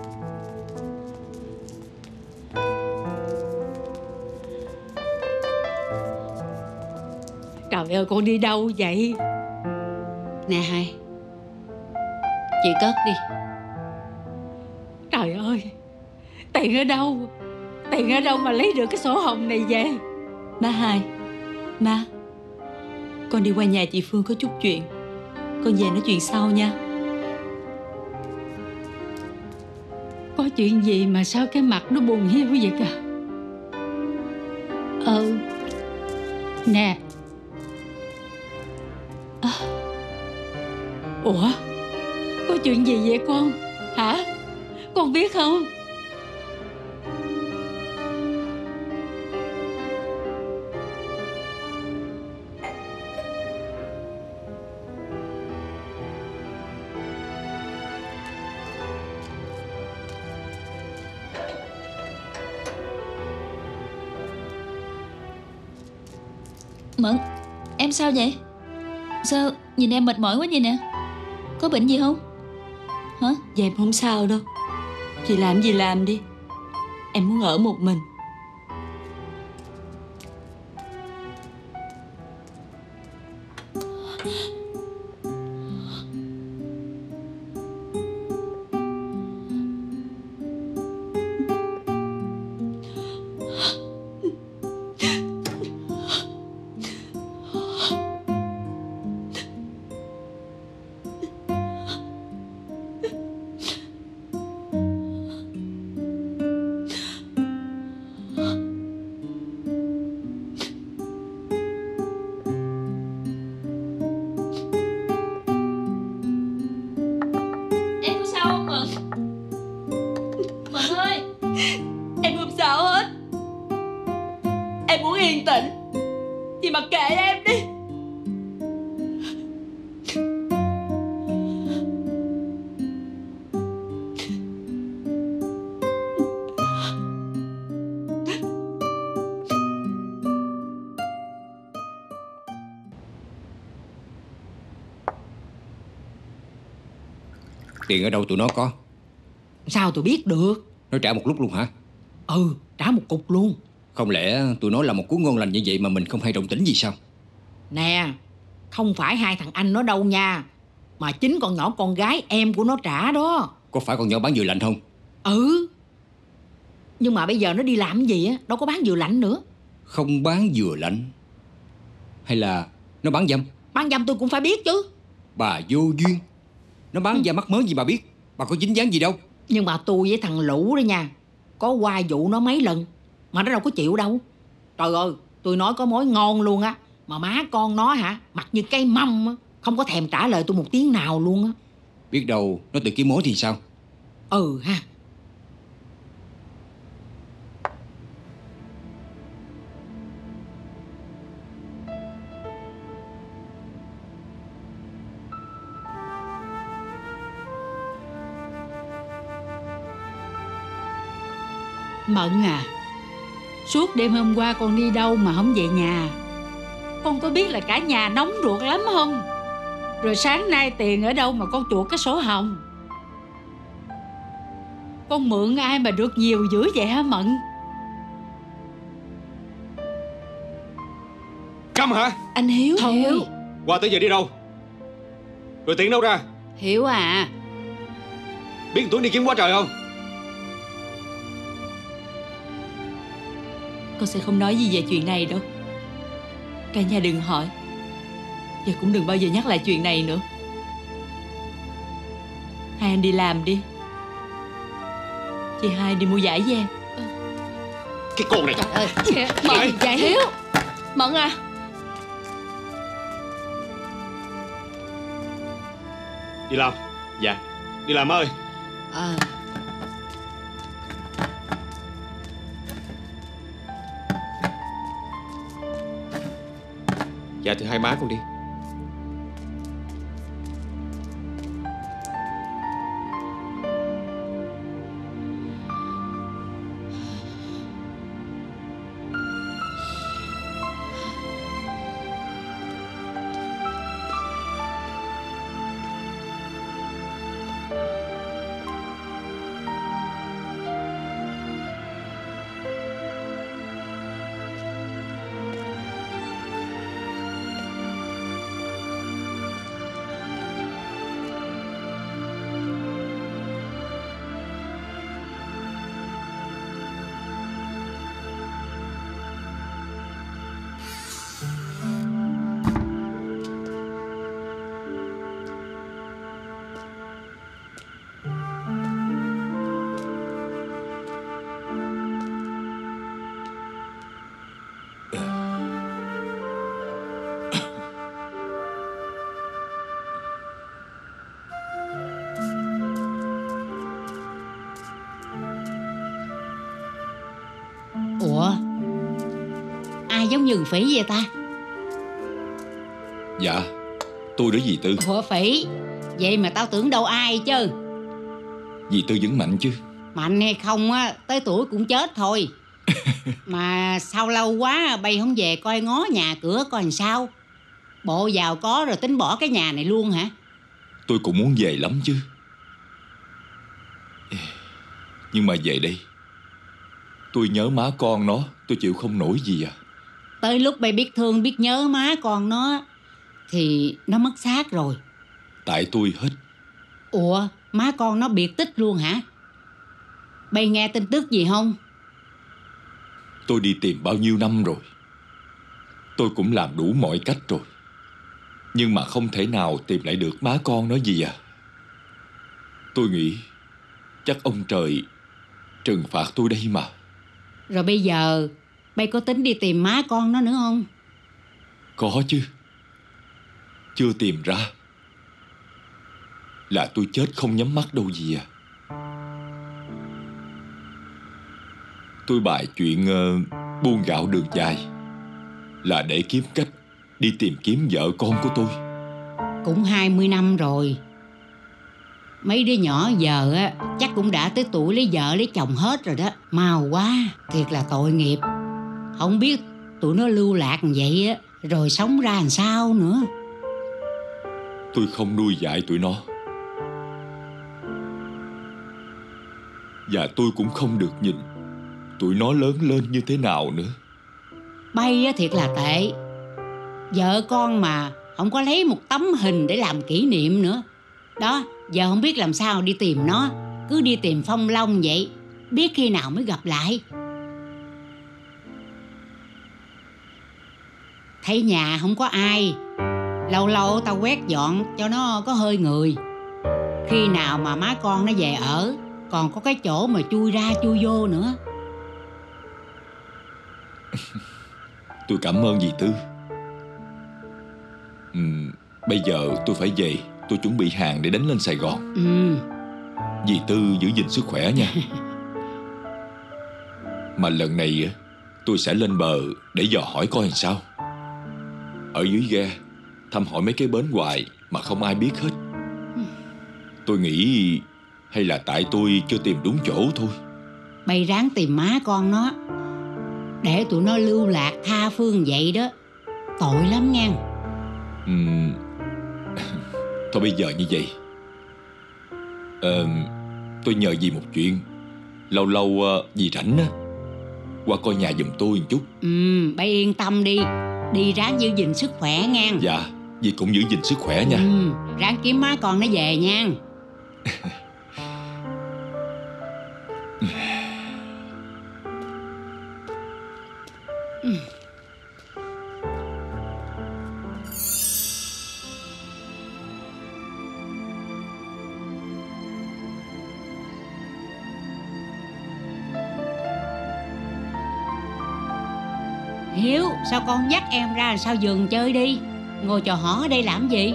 Trời ơi, con đi đâu vậy? Nè Hai, chị cất đi. Trời ơi, tiền ở đâu? Tiền ở đâu mà lấy được cái sổ hồng này về? Má Hai, má, con đi qua nhà chị Phương có chút chuyện. Con về nói chuyện sau nha. Có chuyện gì mà sao cái mặt nó buồn hiu vậy kìa? Nè. Ủa, có chuyện gì vậy con? Hả? Con biết không? Mận, em sao vậy? Sao nhìn em mệt mỏi quá vậy nè? Có bệnh gì không? Hả? Dạ em không sao đâu. Chị làm gì làm đi. Em muốn ở một mình. Tiền ở đâu tụi nó có? Sao tôi biết được? Nó trả một lúc luôn hả? Ừ, trả một cục luôn. Không lẽ tụi nó là một cuốn ngon lành như vậy mà mình không hay động tĩnh gì sao? Nè, không phải hai thằng anh nó đâu nha, mà chính con nhỏ con gái em của nó trả đó. Có phải con nhỏ bán dừa lạnh không? Ừ. Nhưng mà bây giờ nó đi làm cái gì á, đâu có bán dừa lạnh nữa. Không bán dừa lạnh? Hay là nó bán dâm? Bán dâm tôi cũng phải biết chứ. Bà vô duyên. Nó bán da mắc mớ gì bà biết? Bà có dính dáng gì đâu. Nhưng mà tôi với thằng Lũ đó nha, có qua dụ nó mấy lần mà nó đâu có chịu đâu. Trời ơi, tôi nói có mối ngon luôn á, mà má con nó hả, mặt như cây mâm á, không có thèm trả lời tôi một tiếng nào luôn á. Biết đâu nó tự kiếm mối thì sao? Ừ ha. Mận à, suốt đêm hôm qua con đi đâu mà không về nhà? Con có biết là cả nhà nóng ruột lắm không? Rồi sáng nay tiền ở đâu mà con chuột cái sổ hồng? Con mượn ai mà được nhiều dữ vậy hả Mận? Câm hả? Anh Hiếu. Hiếu. Qua tới giờ đi đâu? Rồi tiền đâu ra? Hiếu à, biết Tuấn đi kiếm quá trời không? Con sẽ không nói gì về chuyện này đâu. Cả nhà đừng hỏi, và cũng đừng bao giờ nhắc lại chuyện này nữa. Hai anh đi làm đi. Chị hai đi mua giải vàng. Cái cô này. Mận vậy Hiếu. Mận à. Đi làm. Dạ. Đi làm ơi. Dạ thưa hai má con đi. giống như Phỉ vậy ta? Dạ, tôi đó dì Tư. Ủa Phỉ, vậy mà tao tưởng đâu ai chứ. Dì Tư vẫn mạnh chứ? Mạnh hay không á, tới tuổi cũng chết thôi. Mà sao lâu quá bay không về coi ngó nhà cửa coi làm sao? Bộ giàu có rồi tính bỏ cái nhà này luôn hả? Tôi cũng muốn về lắm chứ. Nhưng mà về đây tôi nhớ má con nó, tôi chịu không nổi gì à. Tới lúc bay biết thương biết nhớ má con nó thì nó mất xác rồi. Tại tôi hết. Ủa, má con nó biệt tích luôn hả? Bay nghe tin tức gì không? Tôi đi tìm bao nhiêu năm rồi. Tôi cũng làm đủ mọi cách rồi, nhưng mà không thể nào tìm lại được má con nó gì à. Tôi nghĩ chắc ông trời trừng phạt tôi đây mà. Rồi bây giờ bay có tính đi tìm má con nó nữa không? Có chứ. Chưa tìm ra là tôi chết không nhắm mắt đâu gì à. Tôi bày chuyện buôn gạo đường dài là để kiếm cách đi tìm kiếm vợ con của tôi. Cũng 20 năm rồi. Mấy đứa nhỏ giờ á chắc cũng đã tới tuổi lấy vợ lấy chồng hết rồi đó. Mau quá, thiệt là tội nghiệp. Không biết tụi nó lưu lạc vậy á rồi sống ra làm sao nữa. Tôi không nuôi dạy tụi nó, và tôi cũng không được nhìn tụi nó lớn lên như thế nào nữa. Bay á thiệt là tệ. Vợ con mà không có lấy một tấm hình để làm kỷ niệm nữa. Đó, giờ không biết làm sao đi tìm nó. Cứ đi tìm Phong Long vậy, biết khi nào mới gặp lại. Thấy nhà không có ai, lâu lâu tao quét dọn cho nó có hơi người. Khi nào mà má con nó về ở, còn có cái chỗ mà chui ra chui vô nữa. Tôi cảm ơn dì Tư. Bây giờ tôi phải về. Tôi chuẩn bị hàng để đánh lên Sài Gòn. Dì Tư giữ gìn sức khỏe nha. Mà lần này tôi sẽ lên bờ để dò hỏi coi làm sao. Ở dưới ghe thăm hỏi mấy cái bến hoài mà không ai biết hết. Tôi nghĩ hay là tại tôi chưa tìm đúng chỗ thôi. Bay ráng tìm má con nó, để tụi nó lưu lạc tha phương vậy đó. Tội lắm nha. Thôi bây giờ như vậy, tôi nhờ dì một chuyện. Lâu lâu dì rảnh á, qua coi nhà giùm tôi một chút. Bay yên tâm đi. Đi ráng giữ gìn sức khỏe nha. Dạ, dì cũng giữ gìn sức khỏe nha. Ráng kiếm má con nó về nha. Hiếu, sao con dắt em ra sau vườn chơi đi. Ngồi trò hỏ ở đây làm gì?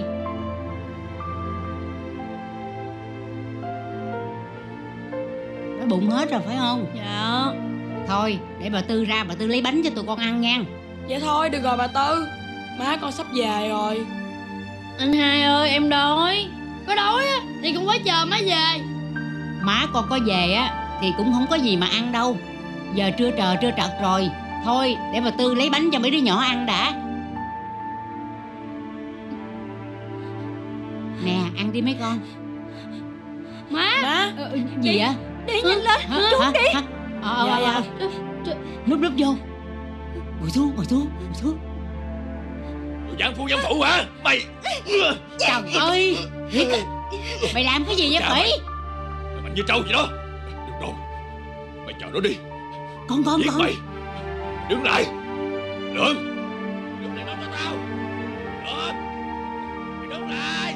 Đói bụng hết rồi phải không? Dạ. Thôi, để bà Tư ra, bà Tư lấy bánh cho tụi con ăn nha. Dạ thôi, được rồi bà Tư. Má con sắp về rồi. Anh hai ơi, em đói. Có đói á thì cũng phải chờ má về. Má con có về á thì cũng không có gì mà ăn đâu. Giờ trưa trật rồi. Thôi, để bà Tư lấy bánh cho mấy đứa nhỏ ăn đã. Nè, ăn đi mấy con. Má. Gì vậy? Đi nhanh lên, trốn đi. Dạ. Núp vô. Ngồi xuống. Giang phụ hả? Mày. Trời ơi, mày làm cái gì vậy Phỉ? Mày mạnh như trâu vậy đó. Được rồi, mày chờ nó đi. Con mày đứng lại. Lượn. Đứng lại đó cho tao. Lượn. Mày đứng lại.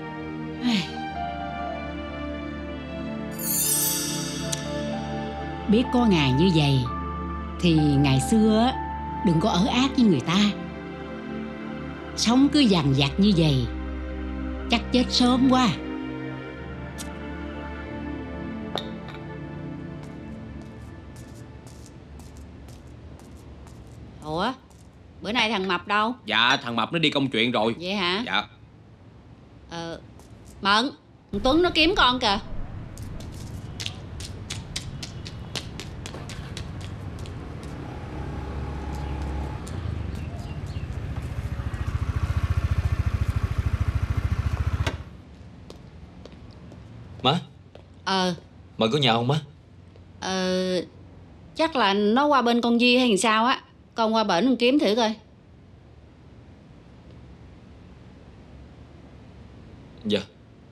Biết có ngày như vậy thì ngày xưa đừng có ở ác với người ta. Sống cứ dằn vặt như vậy chắc chết sớm quá. Ủa, Bữa nay thằng Mập đâu? Dạ thằng Mập nó đi công chuyện rồi. Vậy hả? Dạ. Mận, thằng Tuấn nó kiếm con kìa. Má, Mận có nhà không má? Chắc là nó qua bên con Duy hay sao á. Con qua bển con kiếm thử coi. Dạ.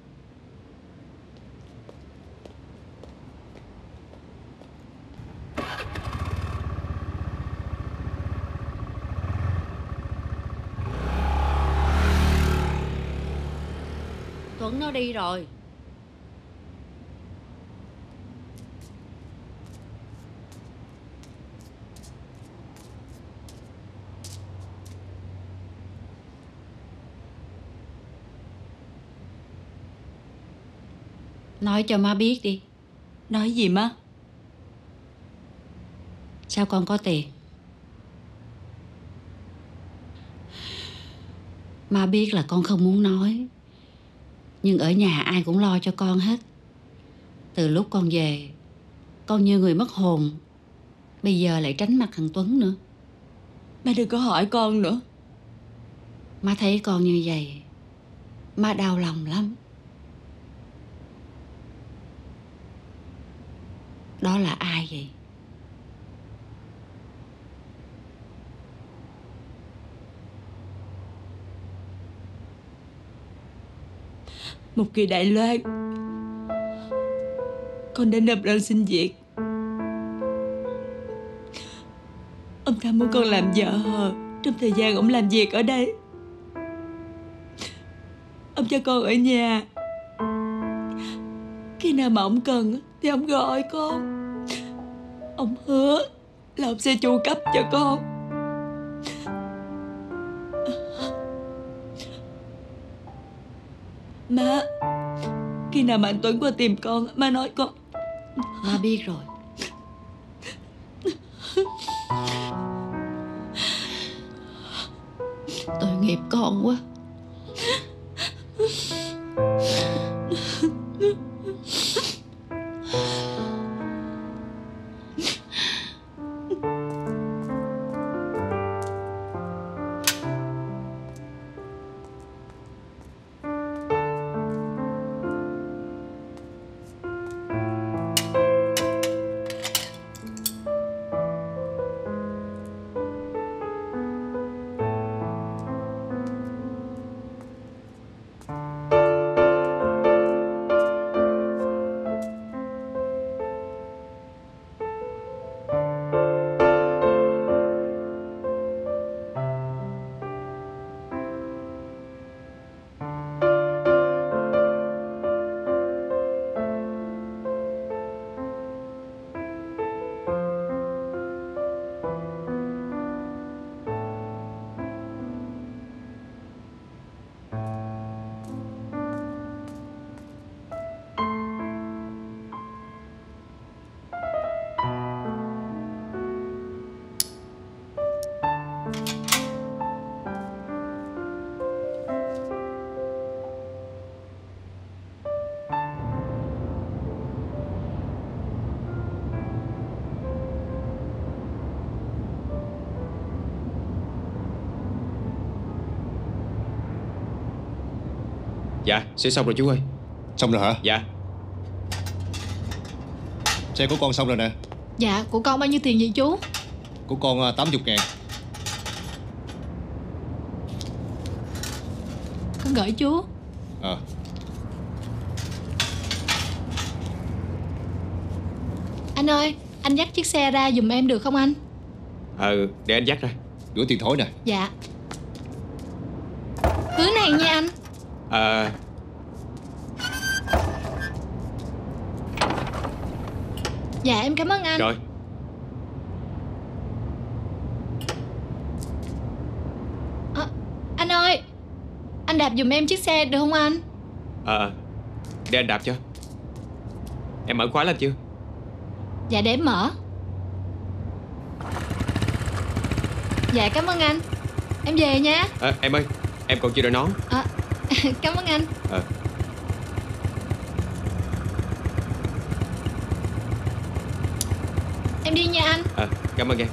Tuấn nó đi rồi. Nói cho má biết đi. Nói gì má? Sao con có tiền? Má biết là con không muốn nói, nhưng ở nhà ai cũng lo cho con hết. Từ lúc con về, con như người mất hồn. Bây giờ lại tránh mặt thằng Tuấn nữa. Má đừng có hỏi con nữa. Má thấy con như vậy, má đau lòng lắm. Đó là ai vậy? Một người Đài Loan. Con đã nộp đơn xin việc. Ông ta muốn con làm vợ hờ trong thời gian ông làm việc ở đây. Ông cho con ở nhà. Khi nào mà ông cần thì ông gọi con. Ông hứa là ông sẽ chu cấp cho con. Má, khi nào mà anh Tuấn qua tìm con, má nói con. Má biết rồi. Tội nghiệp con quá. Dạ, xe xong rồi chú ơi. Xong rồi hả? Dạ. Xe của con xong rồi nè. Dạ, của con bao nhiêu tiền vậy chú? Của con 80.000. Con gửi chú. Anh ơi, anh dắt chiếc xe ra giùm em được không anh? Để anh dắt ra. Gửi tiền thổi nè. Dạ. Hướng này nha anh. Dạ em cảm ơn anh. Rồi. Anh ơi, anh đạp giùm em chiếc xe được không anh? Để anh đạp cho. Em mở khóa lên chưa? Dạ để em mở. Dạ cảm ơn anh. Em về nha. Em ơi, em còn chưa đội nón. Cảm ơn anh. Em đi nha anh. Cảm ơn em.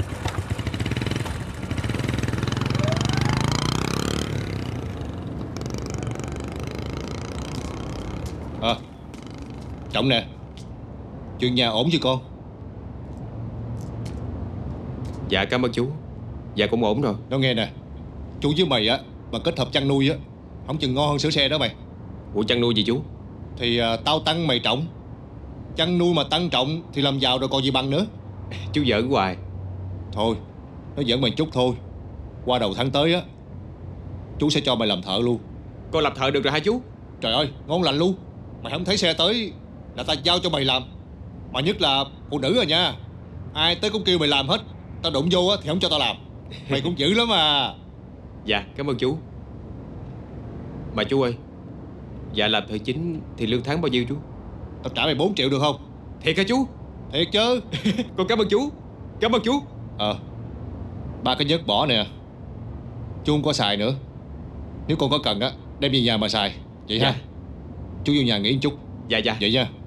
Trọng nè, chuyện nhà ổn chứ con? Dạ cảm ơn chú. Dạ cũng ổn rồi. Nó nghe nè, chú với mày á mà kết hợp chăn nuôi á, không chừng ngon hơn sửa xe đó mày. Ủa chăn nuôi gì chú? Thì tao tăng mày trọng. Chăn nuôi mà tăng trọng thì làm giàu rồi còn gì bằng nữa. Chú giỡn hoài. Thôi, nó giỡn mày chút thôi. Qua đầu tháng tới á, chú sẽ cho mày làm thợ luôn. Con làm thợ được rồi hả chú? Trời ơi, ngon lành luôn. Mày không thấy xe tới là ta giao cho mày làm. Mà nhất là phụ nữ rồi nha. Ai tới cũng kêu mày làm hết. Tao đụng vô á thì không cho tao làm. Mày cũng dữ lắm à. Dạ cảm ơn chú. Mà chú ơi, dạ làm thợ chính thì lương tháng bao nhiêu chú? Tao trả mày 4 triệu được không? Thiệt hả chú? Thiệt chứ. Con cảm ơn chú. Cảm ơn chú. 3 cái nhớt bỏ nè. Chú không có xài nữa. Nếu con có cần á, đem về nhà mà xài. Vậy ha. Chú vô nhà nghỉ một chút. Dạ dạ. Vậy nha.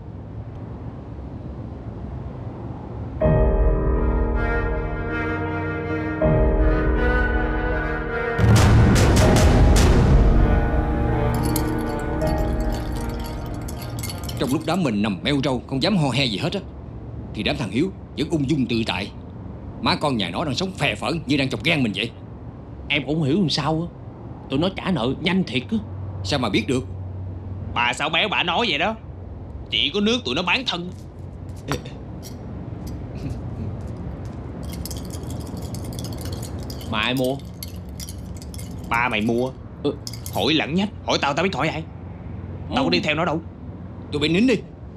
Trong lúc đám mình nằm meo trâu không dám ho he gì hết á, thì đám thằng Hiếu vẫn ung dung tự tại. Má con nhà nó đang sống phè phỡn như đang chọc gan mình vậy. Em cũng không hiểu làm sao á, tụi nó trả nợ nhanh thiệt á. Sao mà biết được? Bà sao béo bà nói vậy đó. Chỉ có nước tụi nó bán thân. Mà ai mua? Ba mày mua. Hỏi lẳng nhách. Hỏi tao biết hỏi ai. Tao có đi theo nó đâu. Tụi bay nín đi.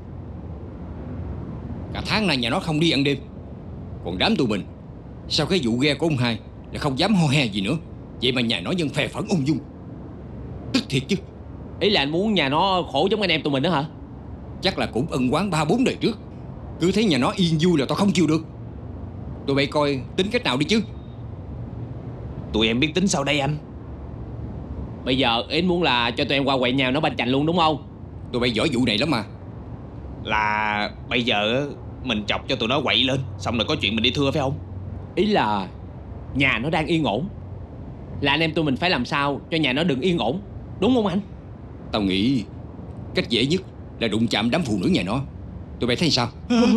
Cả tháng này nhà nó không đi ăn đêm. Còn đám tụi mình, sau cái vụ ghe của ông hai là không dám ho he gì nữa. Vậy mà nhà nó vẫn phè phỡn ung dung. Tức thiệt chứ. Ý là anh muốn nhà nó khổ giống anh em tụi mình đó hả? Chắc là cũng ân oán 3-4 đời trước. Cứ thấy nhà nó yên vui là tao không chịu được. Tụi bay coi tính cách nào đi chứ. Tụi em biết tính sau đây anh. Bây giờ Yến muốn là cho tụi em qua quậy nhau nó banh chành luôn đúng không? Tụi bay giỏi vụ này lắm mà. Là bây giờ mình chọc cho tụi nó quậy lên, xong rồi có chuyện mình đi thưa phải không? Ý là nhà nó đang yên ổn, là anh em tụi mình phải làm sao cho nhà nó đừng yên ổn, đúng không anh? Tao nghĩ cách dễ nhất là đụng chạm đám phụ nữ nhà nó. Tụi bay thấy sao?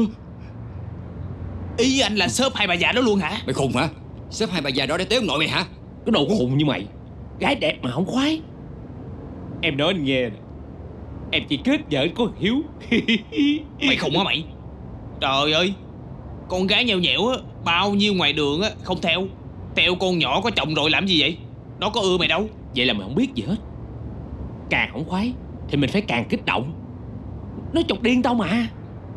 Ý anh là xớp hai bà già đó luôn hả? Mày khùng hả? Xếp hai bà già đó để tế ông nội mày hả? Cái đồ khùng như mày, gái đẹp mà không khoái. Em nói anh nghe nè, em chỉ kết vợ có Hiếu. Mày khùng hả mày? Trời ơi, con gái nheo nhẽo á, bao nhiêu ngoài đường á không theo. Theo con nhỏ có chồng rồi làm gì vậy? Nó có ưa mày đâu. Vậy là mày không biết gì hết. Càng không khoái thì mình phải càng kích động. Nó chọc điên tao mà.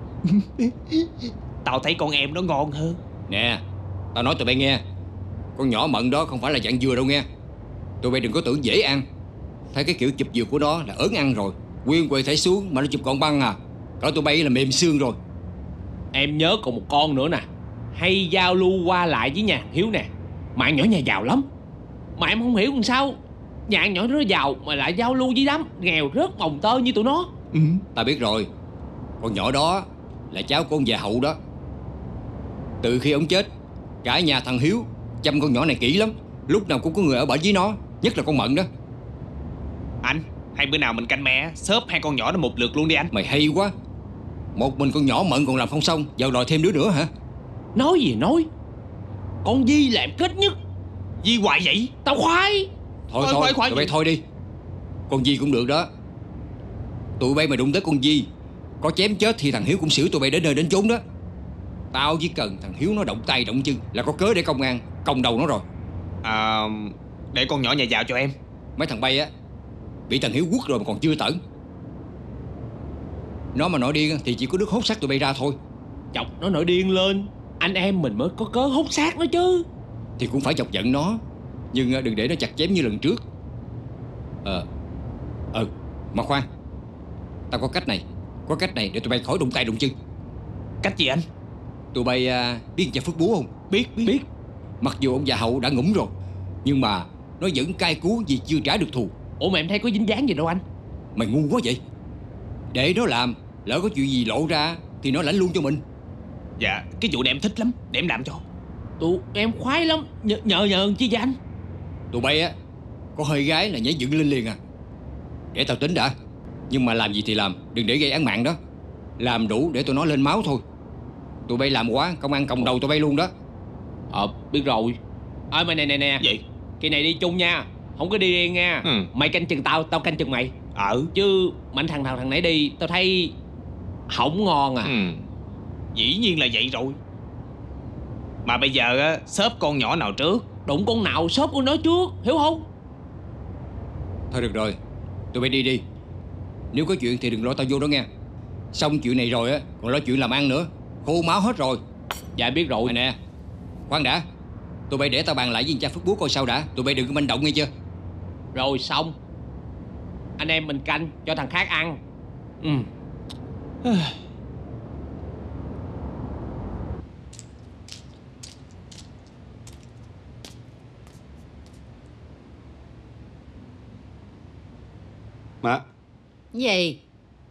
Tao thấy con em nó ngon hơn. Nè, tao nói tụi bay nghe, con nhỏ Mận đó không phải là dạng dừa đâu nghe. Tụi bay đừng có tưởng dễ ăn. Thấy cái kiểu chụp dừa của nó là ớn ăn rồi. Nguyên quầy thảy xuống mà nó chụp còn băng à. Cỡ tụi bay là mềm xương rồi. Em nhớ còn một con nữa nè, hay giao lưu qua lại với nhà Hiếu nè. Mạng nhỏ nhà giàu lắm. Mà em không hiểu làm sao nhà nhỏ nó giàu mà lại giao lưu với đám nghèo rớt mồng tơ như tụi nó. Tao biết rồi. Con nhỏ đó là cháu của ông già Hậu đó. Từ khi ông chết, cả nhà thằng Hiếu chăm con nhỏ này kỹ lắm. Lúc nào cũng có người ở bển với nó. Nhất là con Mận đó. Anh, hay bữa nào mình canh me xớp hai con nhỏ nó một lượt luôn đi anh. Mày hay quá. Một mình con nhỏ Mận còn làm không xong, giờ đòi thêm đứa nữa hả? Nói gì nói, con Di là em kết nhất. Di hoài vậy? Tao khoái. Thôi tụi bay thôi đi. Con Di cũng được đó. Tụi bay mà đụng tới con Di, có chém chết thì thằng Hiếu cũng xử tụi bay đến nơi đến chốn đó. Tao chỉ cần thằng Hiếu nó động tay động chân là có cớ để công an còng đầu nó rồi. Để con nhỏ nhà giàu cho em. Mấy thằng bay á bị thằng Hiếu quất rồi mà còn chưa tẩn. Nó mà nổi điên thì chỉ có Đức hốt xác tụi bay ra thôi. Chọc nó nổi điên lên, anh em mình mới có cớ hốt xác nó chứ. Thì cũng phải chọc giận nó, nhưng đừng để nó chặt chém như lần trước. Mà khoan, tao có cách này để tụi bay khỏi đụng tay đụng chân. Cách gì anh? Tụi bay biết cha Phước Búa không? Biết. Mặc dù ông già Hậu đã ngủm rồi, Nhưng mà nó vẫn cay cú vì chưa trả được thù. Ủa mà em thấy có dính dáng gì đâu anh? Mày ngu quá vậy. Để nó làm, lỡ có chuyện gì lộ ra thì nó lãnh luôn cho mình. Dạ, cái vụ này em thích lắm, để em làm cho. Tụi em khoái lắm. Nhờ chi vậy anh? Tụi bay á, có hơi gái là nhảy dựng lên liền à. Để tao tính đã. Nhưng mà làm gì thì làm, đừng để gây án mạng đó. Làm đủ để tụi nó lên máu thôi. Tụi bay làm quá, công an còng đầu tụi bay luôn đó. Biết rồi. Mà nè. Gì? Kỳ này đi chung nha, không có đi riêng nha. Mày canh chừng tao, tao canh chừng mày. Chứ mạnh thằng nãy đi, tao thấy không ngon à. Dĩ nhiên là vậy rồi. Mà bây giờ á, xốp con nhỏ nào trước? Đụng con nào xốp con đó trước, hiểu không? Thôi được rồi, tụi bay đi. Nếu có chuyện thì đừng lo tao vô đó nghe. Xong chuyện này rồi á, còn lo chuyện làm ăn nữa. Khô máu hết rồi. Dạ biết rồi. Nè, khoan đã. Tụi bay để tao bàn lại với cha Phước Búa coi sao đã. Tụi bay đừng có manh động nghe chưa? Rồi xong. Anh em mình canh cho thằng khác ăn. Má. Gì?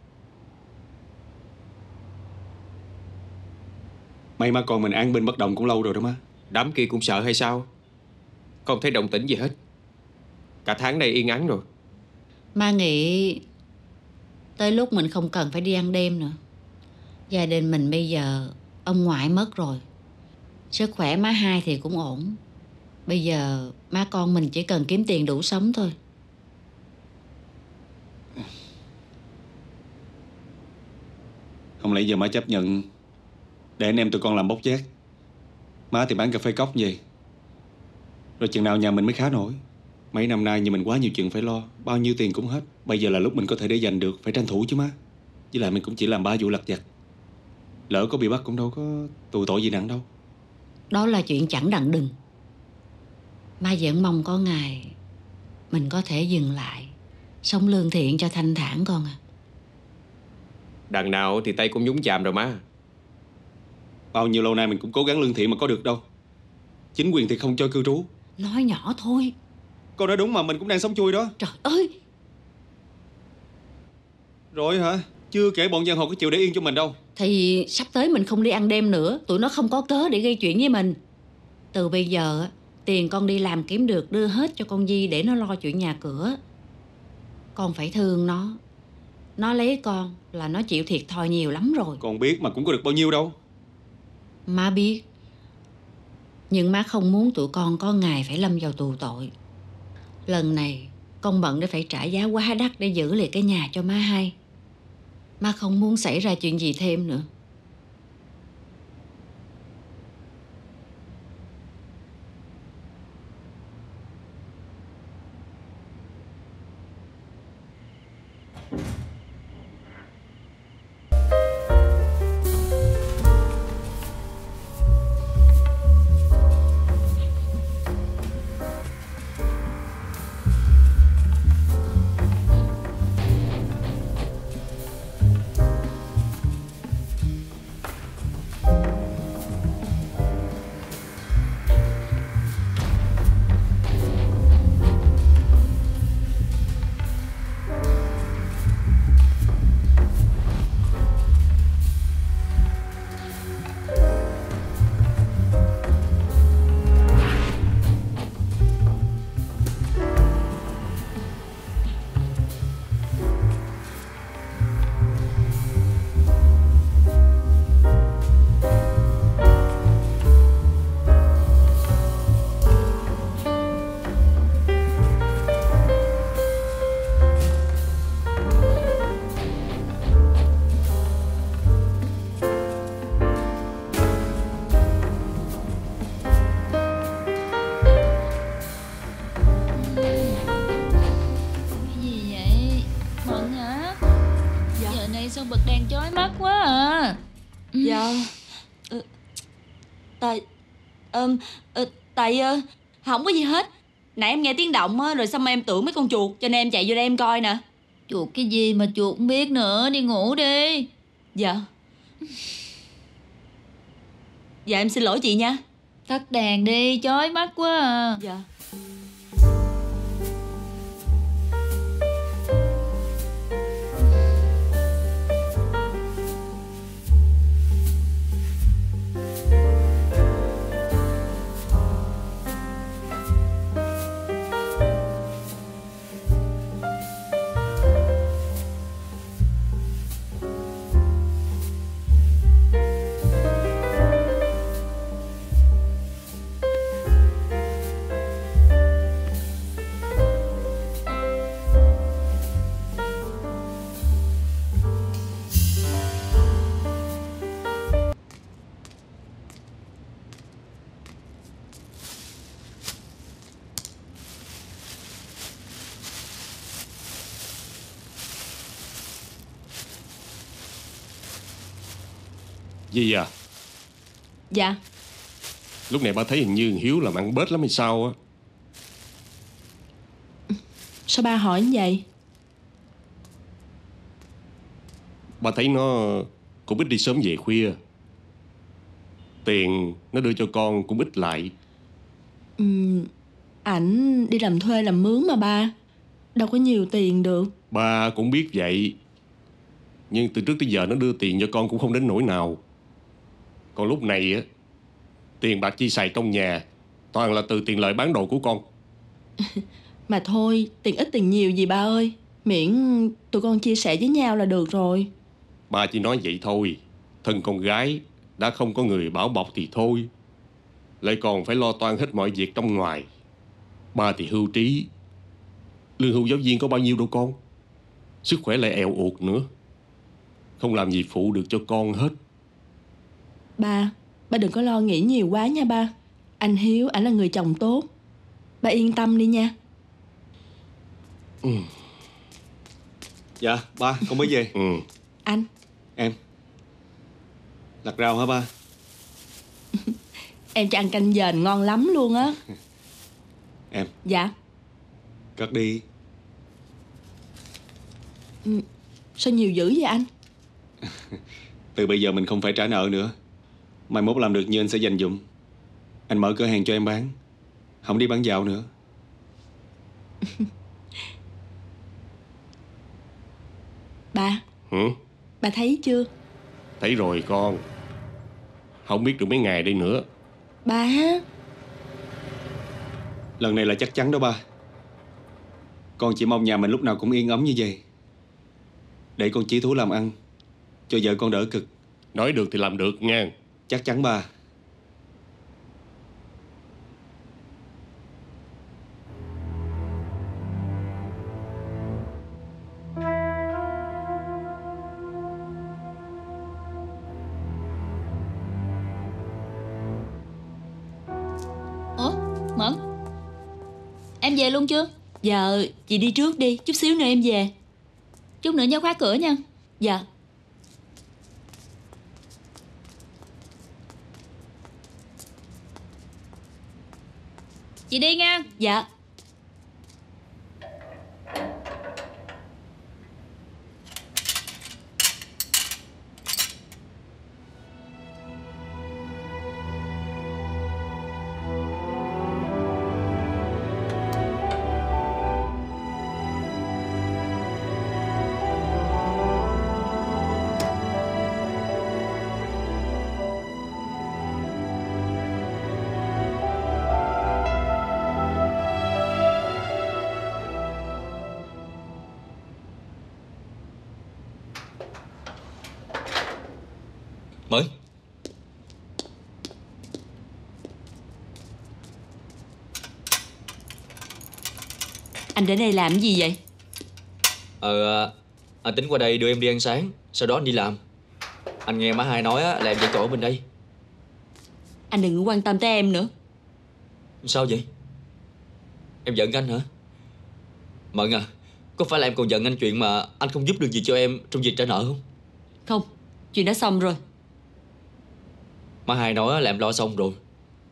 May má con mình an binh bất động cũng lâu rồi đó má. Đám kia cũng sợ hay sao? Không thấy động tĩnh gì hết. Cả tháng nay yên ắng rồi. Má nghĩ tới lúc mình không cần phải đi ăn đêm nữa. Gia đình mình bây giờ ông ngoại mất rồi. Sức khỏe má hai thì cũng ổn. Bây giờ má con mình chỉ cần kiếm tiền đủ sống thôi. Không lẽ giờ má chấp nhận để anh em tụi con làm bốc vác, má thì bán cà phê cốc vậy. Rồi chừng nào nhà mình mới khá nổi. Mấy năm nay nhà mình quá nhiều chuyện phải lo, bao nhiêu tiền cũng hết. Bây giờ là lúc mình có thể để dành được, phải tranh thủ chứ má. Với lại mình cũng chỉ làm 3 vụ lặt vặt. Lỡ có bị bắt cũng đâu có tù tội gì nặng đâu. Đó là chuyện chẳng đặng đừng. Má vẫn mong có ngày mình có thể dừng lại, sống lương thiện cho thanh thản con à. Đằng nào thì tay cũng nhúng chàm rồi má. Bao nhiêu lâu nay mình cũng cố gắng lương thiện mà có được đâu. Chính quyền thì không cho cư trú. Nói nhỏ thôi. Con nói đúng mà, mình cũng đang sống chui đó. Trời ơi. Rồi hả? Chưa kể bọn giang hồ có chịu để yên cho mình đâu. Thì sắp tới mình không đi ăn đêm nữa. Tụi nó không có cớ để gây chuyện với mình. Từ bây giờ tiền con đi làm kiếm được đưa hết cho con Di để nó lo chuyện nhà cửa. Con phải thương nó. Nó lấy con là nó chịu thiệt thòi nhiều lắm rồi. Con biết mà cũng có được bao nhiêu đâu. Má biết. Nhưng má không muốn tụi con có ngày phải lâm vào tù tội. Lần này con bận để phải trả giá quá đắt để giữ lại cái nhà cho má hai. Má không muốn xảy ra chuyện gì thêm nữa. sao bật đèn chói mắt quá à? Dạ Tại không có gì hết. Nãy em nghe tiếng động á, rồi xong em tưởng mấy con chuột, cho nên em chạy vô đây em coi nè. Chuột cái gì mà chuột không biết nữa. Đi ngủ đi. Dạ em xin lỗi chị nha. Tắt đèn đi, chói mắt quá à. Dạ. Gì à? Dạ. Lúc này ba thấy hình như Hiếu làm ăn bết lắm hay sao á? Sao ba hỏi như vậy? Ba thấy nó cũng ít đi sớm về khuya. Tiền nó đưa cho con cũng ít lại. Ảnh đi làm thuê làm mướn mà ba, đâu có nhiều tiền được. Ba cũng biết vậy, nhưng từ trước tới giờ nó đưa tiền cho con cũng không đến nỗi nào. Còn lúc này á, tiền bạc chi xài trong nhà toàn là từ tiền lời bán đồ của con. Mà thôi, tiền ít tiền nhiều gì ba ơi, miễn tụi con chia sẻ với nhau là được rồi. Ba chỉ nói vậy thôi. Thân con gái đã không có người bảo bọc thì thôi, lại còn phải lo toan hết mọi việc trong ngoài. Ba thì hưu trí, lương hưu giáo viên có bao nhiêu đâu con. Sức khỏe lại èo uột nữa, không làm gì phụ được cho con hết. Ba đừng có lo nghĩ nhiều quá nha ba. Anh Hiếu, ảnh là người chồng tốt. Ba yên tâm đi nha. Dạ ba, con mới về. Anh. Em lặt rau hả ba? Em cho ăn canh dền ngon lắm luôn á. Em. Dạ. Cất đi. Sao nhiều dữ vậy anh? Từ bây giờ mình không phải trả nợ nữa. Mai mốt làm được như anh sẽ dành dụm. Anh mở cửa hàng cho em bán, không đi bán dạo nữa. Ba. Ba thấy chưa? Thấy rồi con. Không biết được mấy ngày đây nữa. Ba. Lần này là chắc chắn đó ba. Con chỉ mong nhà mình lúc nào cũng yên ấm như vậy, để con chí thú làm ăn cho vợ con đỡ cực. Nói được thì làm được nha. Chắc chắn ba. Ủa, Mẫn, em về luôn chưa? Dạ, chị đi trước đi, chút xíu nữa em về. Chút nữa nhớ khóa cửa nha. Dạ. Chị đi nha. Dạ. Mới. Anh đến đây làm gì vậy? Anh tính qua đây đưa em đi ăn sáng, sau đó anh đi làm. Anh nghe má hai nói là em vẫn còn ở bên đây. Anh đừng quan tâm tới em nữa. Sao vậy? Em giận anh hả? Mận à, có phải là em còn giận anh chuyện mà anh không giúp được gì cho em trong việc trả nợ không? Không, chuyện đã xong rồi. Má hai nói là em lo xong rồi.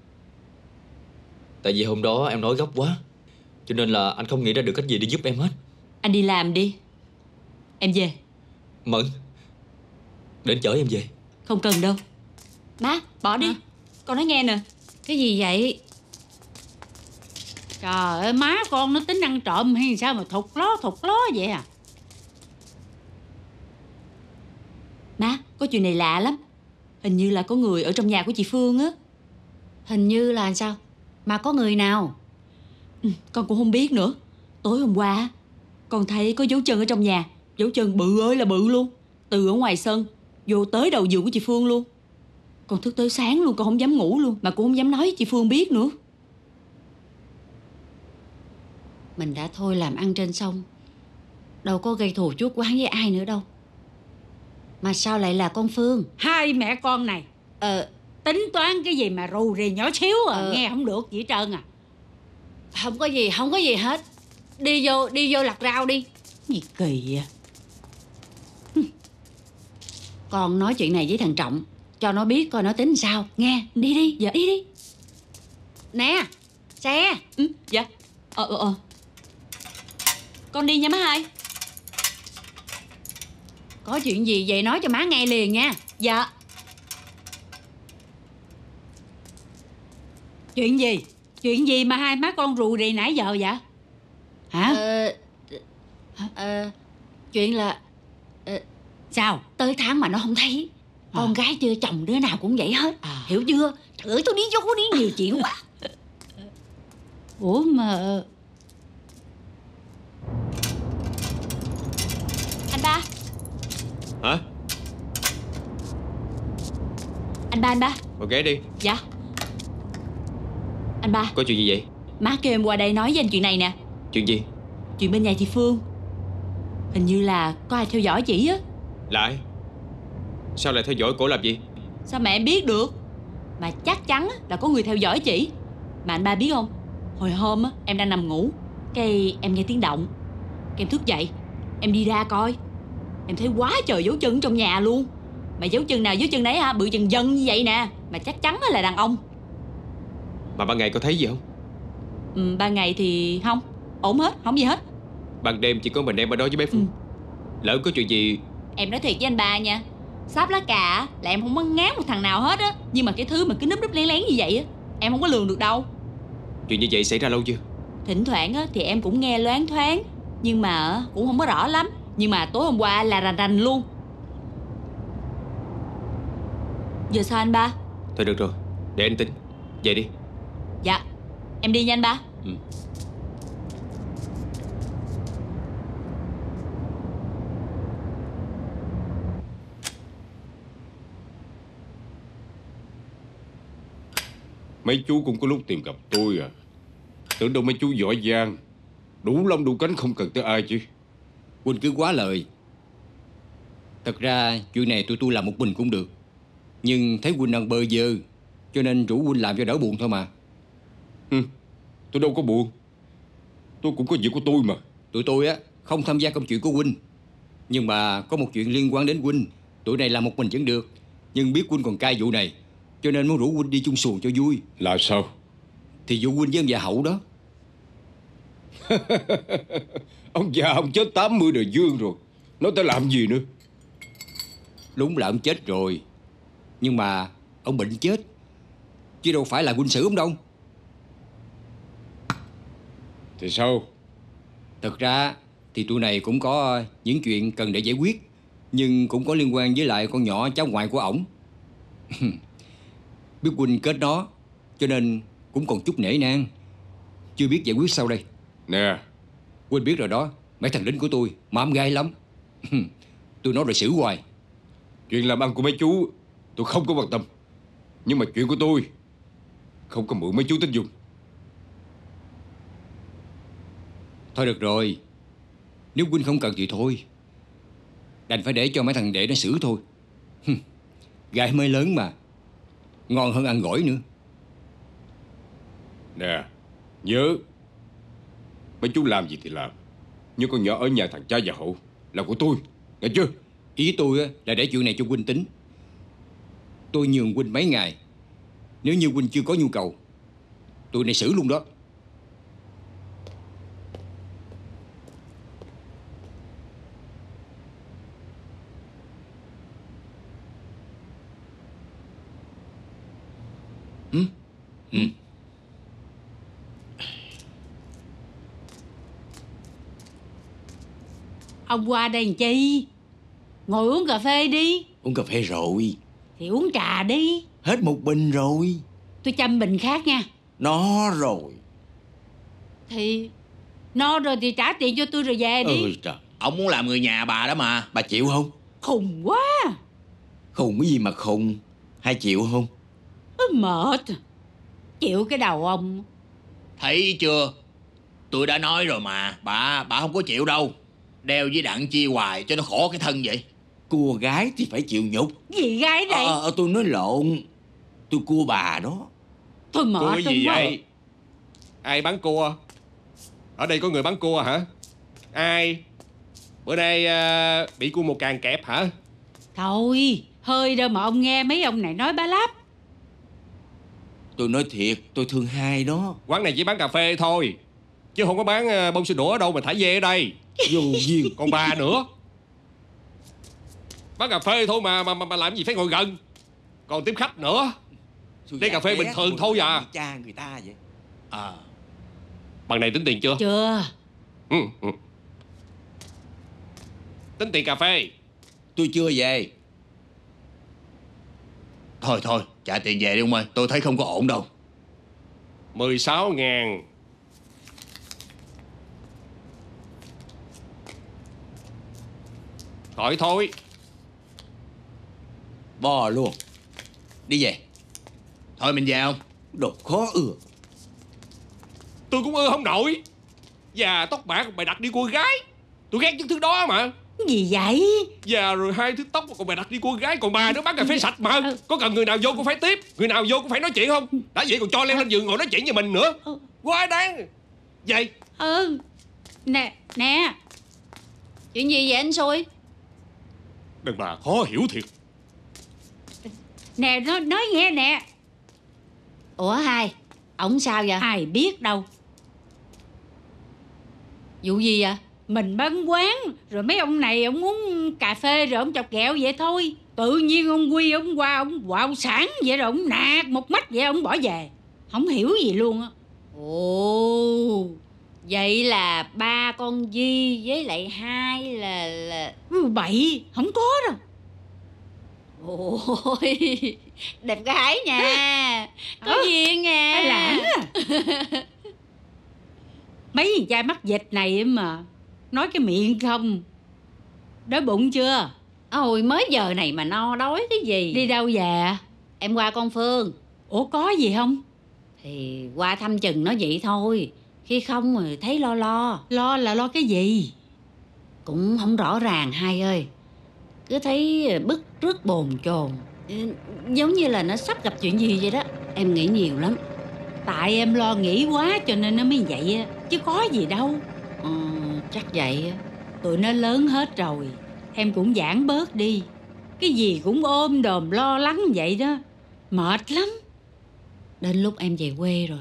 Tại vì hôm đó em nói gấp quá, cho nên là anh không nghĩ ra được cách gì để giúp em hết. Anh đi làm đi. Em về. Mận, đến chở em về. Không cần đâu. Má, bỏ đi. Con nói nghe nè. Cái gì vậy? Trời ơi, má con nó tính ăn trộm hay sao mà thụt ló vậy à? Má, có chuyện này lạ lắm. Hình như là có người ở trong nhà của chị Phương á. Hình như là sao? Mà có người nào? Con cũng không biết nữa. Tối hôm qua con thấy có dấu chân ở trong nhà. Dấu chân bự ơi là bự luôn. Từ ở ngoài sân vô tới đầu giường của chị Phương luôn. Con thức tới sáng luôn, con không dám ngủ luôn. Mà cũng không dám nói với chị Phương biết nữa. Mình đã thôi làm ăn trên sông, đâu có gây thù chuốc oán với ai nữa đâu. Mà sao lại là con Phương? Hai mẹ con này tính toán cái gì mà rù rì nhỏ xíu nghe không được gì hết trơn à. Không có gì hết. Đi vô lặt rau đi. Gì kỳ à. Con nói chuyện này với thằng Trọng, cho nó biết coi nó tính sao. Nghe, đi đi, dạ đi đi. Nè, xe. Dạ. Con đi nha má hai. Có chuyện gì vậy nói cho má nghe liền nha. Dạ. Chuyện gì? Chuyện gì mà hai má con rù rì nãy giờ vậy? Hả? Chuyện là sao? Tới tháng mà nó không thấy. Con gái chưa chồng đứa nào cũng vậy hết. Hiểu chưa? Trời ơi, tôi đi vô đi nhiều chuyện quá. Ủa mà... Anh ba. Hả? Anh ba. Ngồi ghế đi. Dạ. Anh ba. Có chuyện gì vậy? Má kêu em qua đây nói với anh chuyện này nè. Chuyện gì? Chuyện bên nhà chị Phương. Hình như là có ai theo dõi chị á. Lại? Sao lại theo dõi cổ làm gì? Sao mà em biết được? Mà chắc chắn là có người theo dõi chị. Mà anh ba biết không? Hồi hôm á, em đang nằm ngủ, cái em nghe tiếng động. Cái em thức dậy, em đi ra coi. Em thấy quá trời dấu chân trong nhà luôn. Mà dấu chân nào dấu chân đấy hả? Bự chừng dân như vậy nè. Mà chắc chắn là đàn ông. Mà ban ngày có thấy gì không? Ban ngày thì không. Ổn hết, không gì hết. Ban đêm chỉ có mình em ở đó với bé Phương. Lỡ có chuyện gì... Em nói thiệt với anh ba nha, sáp lá cà là em không có ngán một thằng nào hết á. Nhưng mà cái thứ mà cứ núp núp lén lén như vậy á, em không có lường được đâu. Chuyện như vậy xảy ra lâu chưa? Thỉnh thoảng á thì em cũng nghe loáng thoáng, nhưng mà cũng không có rõ lắm. Nhưng mà tối hôm qua là rành rành luôn. Giờ sao anh ba? Thôi được rồi, để anh tính. Về đi. Dạ, em đi nha anh ba. Mấy chú cũng có lúc tìm gặp tôi à. Tưởng đâu mấy chú giỏi giang, đủ lông đủ cánh không cần tới ai chứ. Huynh cứ quá lời. Thật ra chuyện này tôi làm một mình cũng được. Nhưng thấy Huynh đang bơ vơ, cho nên rủ Huynh làm cho đỡ buồn thôi mà. Tôi đâu có buồn. Tôi cũng có việc của tôi mà. Tụi tôi á không tham gia công chuyện của Huynh. Nhưng mà có một chuyện liên quan đến Huynh. Tụi này làm một mình vẫn được. Nhưng biết Huynh còn cai vụ này, cho nên muốn rủ Huynh đi chung xuồng cho vui. Là sao? Thì vụ Huynh với ông già Hậu đó. Ông già ông chết 80 đời dương rồi, nó tới làm gì nữa? Đúng là ông chết rồi, nhưng mà ông bệnh chết, chứ đâu phải là Huynh xử ông đâu. Thì sao? Thật ra thì tụi này cũng có những chuyện cần để giải quyết, nhưng cũng có liên quan với lại con nhỏ cháu ngoại của ổng. Biết Huynh kết nó, cho nên cũng còn chút nể nang, chưa biết giải quyết sao đây. Nè, Huynh biết rồi đó, mấy thằng lính của tôi mām gai lắm. Tôi nói rồi xử hoài. Chuyện làm ăn của mấy chú tôi không có quan tâm, nhưng mà chuyện của tôi không có mượn mấy chú tính dùng. Thôi được rồi, nếu Huynh không cần thì thôi, đành phải để cho mấy thằng đệ nó xử thôi. Gai mới lớn mà, ngon hơn ăn gỏi nữa. Nè, nhớ, mấy chú làm gì thì làm, nhưng con nhỏ ở nhà thằng cha già Hậu là của tôi, nghe chưa? Ý tôi là để chuyện này cho Huynh tính. Tôi nhường Huynh mấy ngày. Nếu như Huynh chưa có nhu cầu, tụi này xử luôn đó. Ông qua đây làm chi? Ngồi uống cà phê đi. Uống cà phê rồi. Thì uống trà đi. Hết một bình rồi. Tôi chăm bình khác nha. No rồi. Thì no rồi thì trả tiền cho tôi rồi về đi. Trời, ông muốn làm người nhà bà đó mà. Bà chịu không? Khùng quá. Khùng cái gì mà khùng? Hay chịu không? Mệt. Chịu cái đầu ông. Thấy chưa? Tôi đã nói rồi mà. Bà không có chịu đâu. Đeo với Đặng Chi hoài cho nó khổ cái thân vậy. Cua gái thì phải chịu nhục. Gì gái đây? Tôi nói lộn. Tôi cua bà đó. Thôi mệt. Cua gì vậy? Ai bán cua? Ở đây có người bán cua hả? Ai? Bữa nay bị cua một càng kẹp hả? Thôi, hơi đâu mà ông nghe mấy ông này nói bá láp. Tôi nói thiệt, tôi thương hai đó. Quán này chỉ bán cà phê thôi, chứ không có bán bông sữa đũa ở đâu mà thả dê ở đây. Vô duyên. Còn bà nữa, bán cà phê thôi mà làm gì phải ngồi gần, còn tiếp khách nữa. Đây cà phê bình thường thôi à. Cha người ta vậy. Bằng này tính tiền chưa? Chưa. Tính tiền cà phê. Tôi chưa về. Thôi trả tiền về đi ông ơi. Tôi thấy không có ổn đâu. 16.000. Khỏi thôi. Bò luôn. Đi về. Thôi mình về không? Đồ khó ưa. Tôi cũng ưa không nổi. Già tóc bạc mày đặt đi cô gái. Tôi ghét những thứ đó mà. Gì vậy? Già rồi hai thứ tóc mà còn mày đặt đi cô gái. Còn bà nữa bán cà phê sạch mà. Có cần người nào vô cũng phải tiếp, người nào vô cũng phải nói chuyện không? Đã vậy còn cho leo lên giường ngồi nói chuyện với mình nữa. Quá đáng. Vậy. Nè. Chuyện gì vậy anh Xui? Đàn bà khó hiểu thiệt. Nè, nói nghe nè. Ủa Hai, ổng sao vậy? Ai biết đâu. Vụ gì vậy? Mình bán quán, rồi mấy ông này ông muốn cà phê rồi ông chọc ghẹo vậy thôi. Tự nhiên ông Quy ông qua ông quạo sản vậy rồi ông nạt một mách vậy ông bỏ về. Không hiểu gì luôn á. Ồ, vậy là ba con Di với lại Hai là... Bậy, không có đâu. Ôi, đẹp gái nha. Có duyên nha. Lãng à. Mấy thằng trai mắc dịch này mà nói cái miệng không. Đói bụng chưa? Ôi mới giờ này mà no đói cái gì. Đi đâu về? Em qua con Phương. Ủa có gì không? Thì qua thăm chừng nó vậy thôi. Khi không rồi thấy lo. Lo là lo cái gì? Cũng không rõ ràng Hai ơi. Cứ thấy bức rứt bồn chồn, giống như là nó sắp gặp chuyện gì vậy đó. Em nghĩ nhiều lắm. Tại em lo nghĩ quá cho nên nó mới vậy á. Chứ có gì đâu. Chắc vậy. Tụi nó lớn hết rồi, em cũng giãn bớt đi. Cái gì cũng ôm đồm lo lắng vậy đó, mệt lắm. Đến lúc em về quê rồi.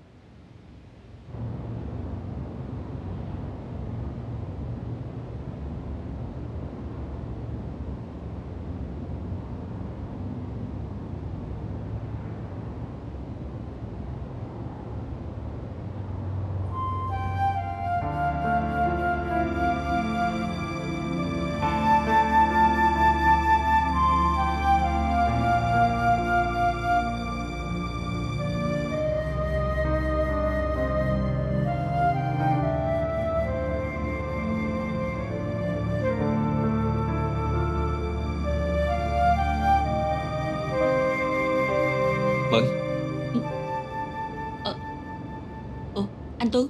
Mận. Anh Tuấn.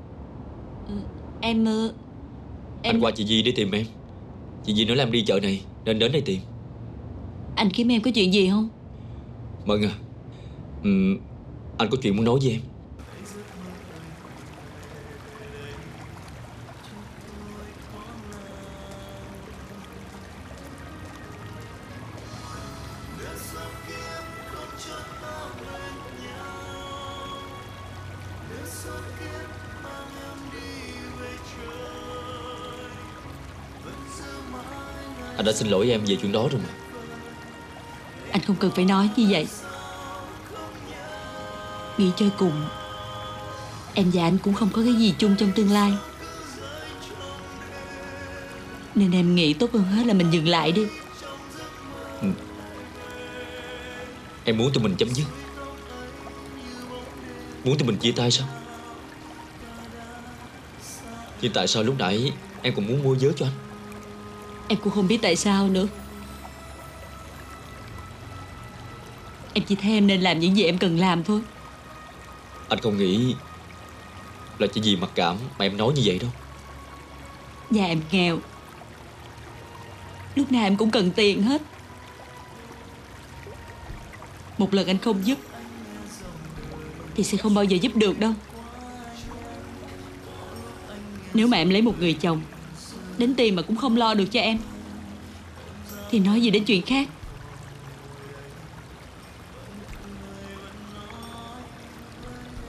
Em Anh qua chị Di để tìm em. Chị Di nói là em đi chợ này nên đến đây tìm. Anh kiếm em có chuyện gì không? Mận à, anh có chuyện muốn nói với em. Anh đã xin lỗi em về chuyện đó rồi mà. Anh không cần phải nói như vậy. Nghĩ cho cùng, em và anh cũng không có cái gì chung trong tương lai, nên em nghĩ tốt hơn hết là mình dừng lại đi. Em muốn tụi mình chấm dứt, muốn tụi mình chia tay sao? Nhưng tại sao lúc nãy em còn muốn mua vớ cho anh? Em cũng không biết tại sao nữa. Em chỉ thấy em nên làm những gì em cần làm thôi. Anh không nghĩ là chỉ vì mặc cảm mà em nói như vậy đâu. Nhà em nghèo, lúc nào em cũng cần tiền hết. Một lần anh không giúp thì sẽ không bao giờ giúp được đâu. Nếu mà em lấy một người chồng đến tiền mà cũng không lo được cho em thì nói gì đến chuyện khác.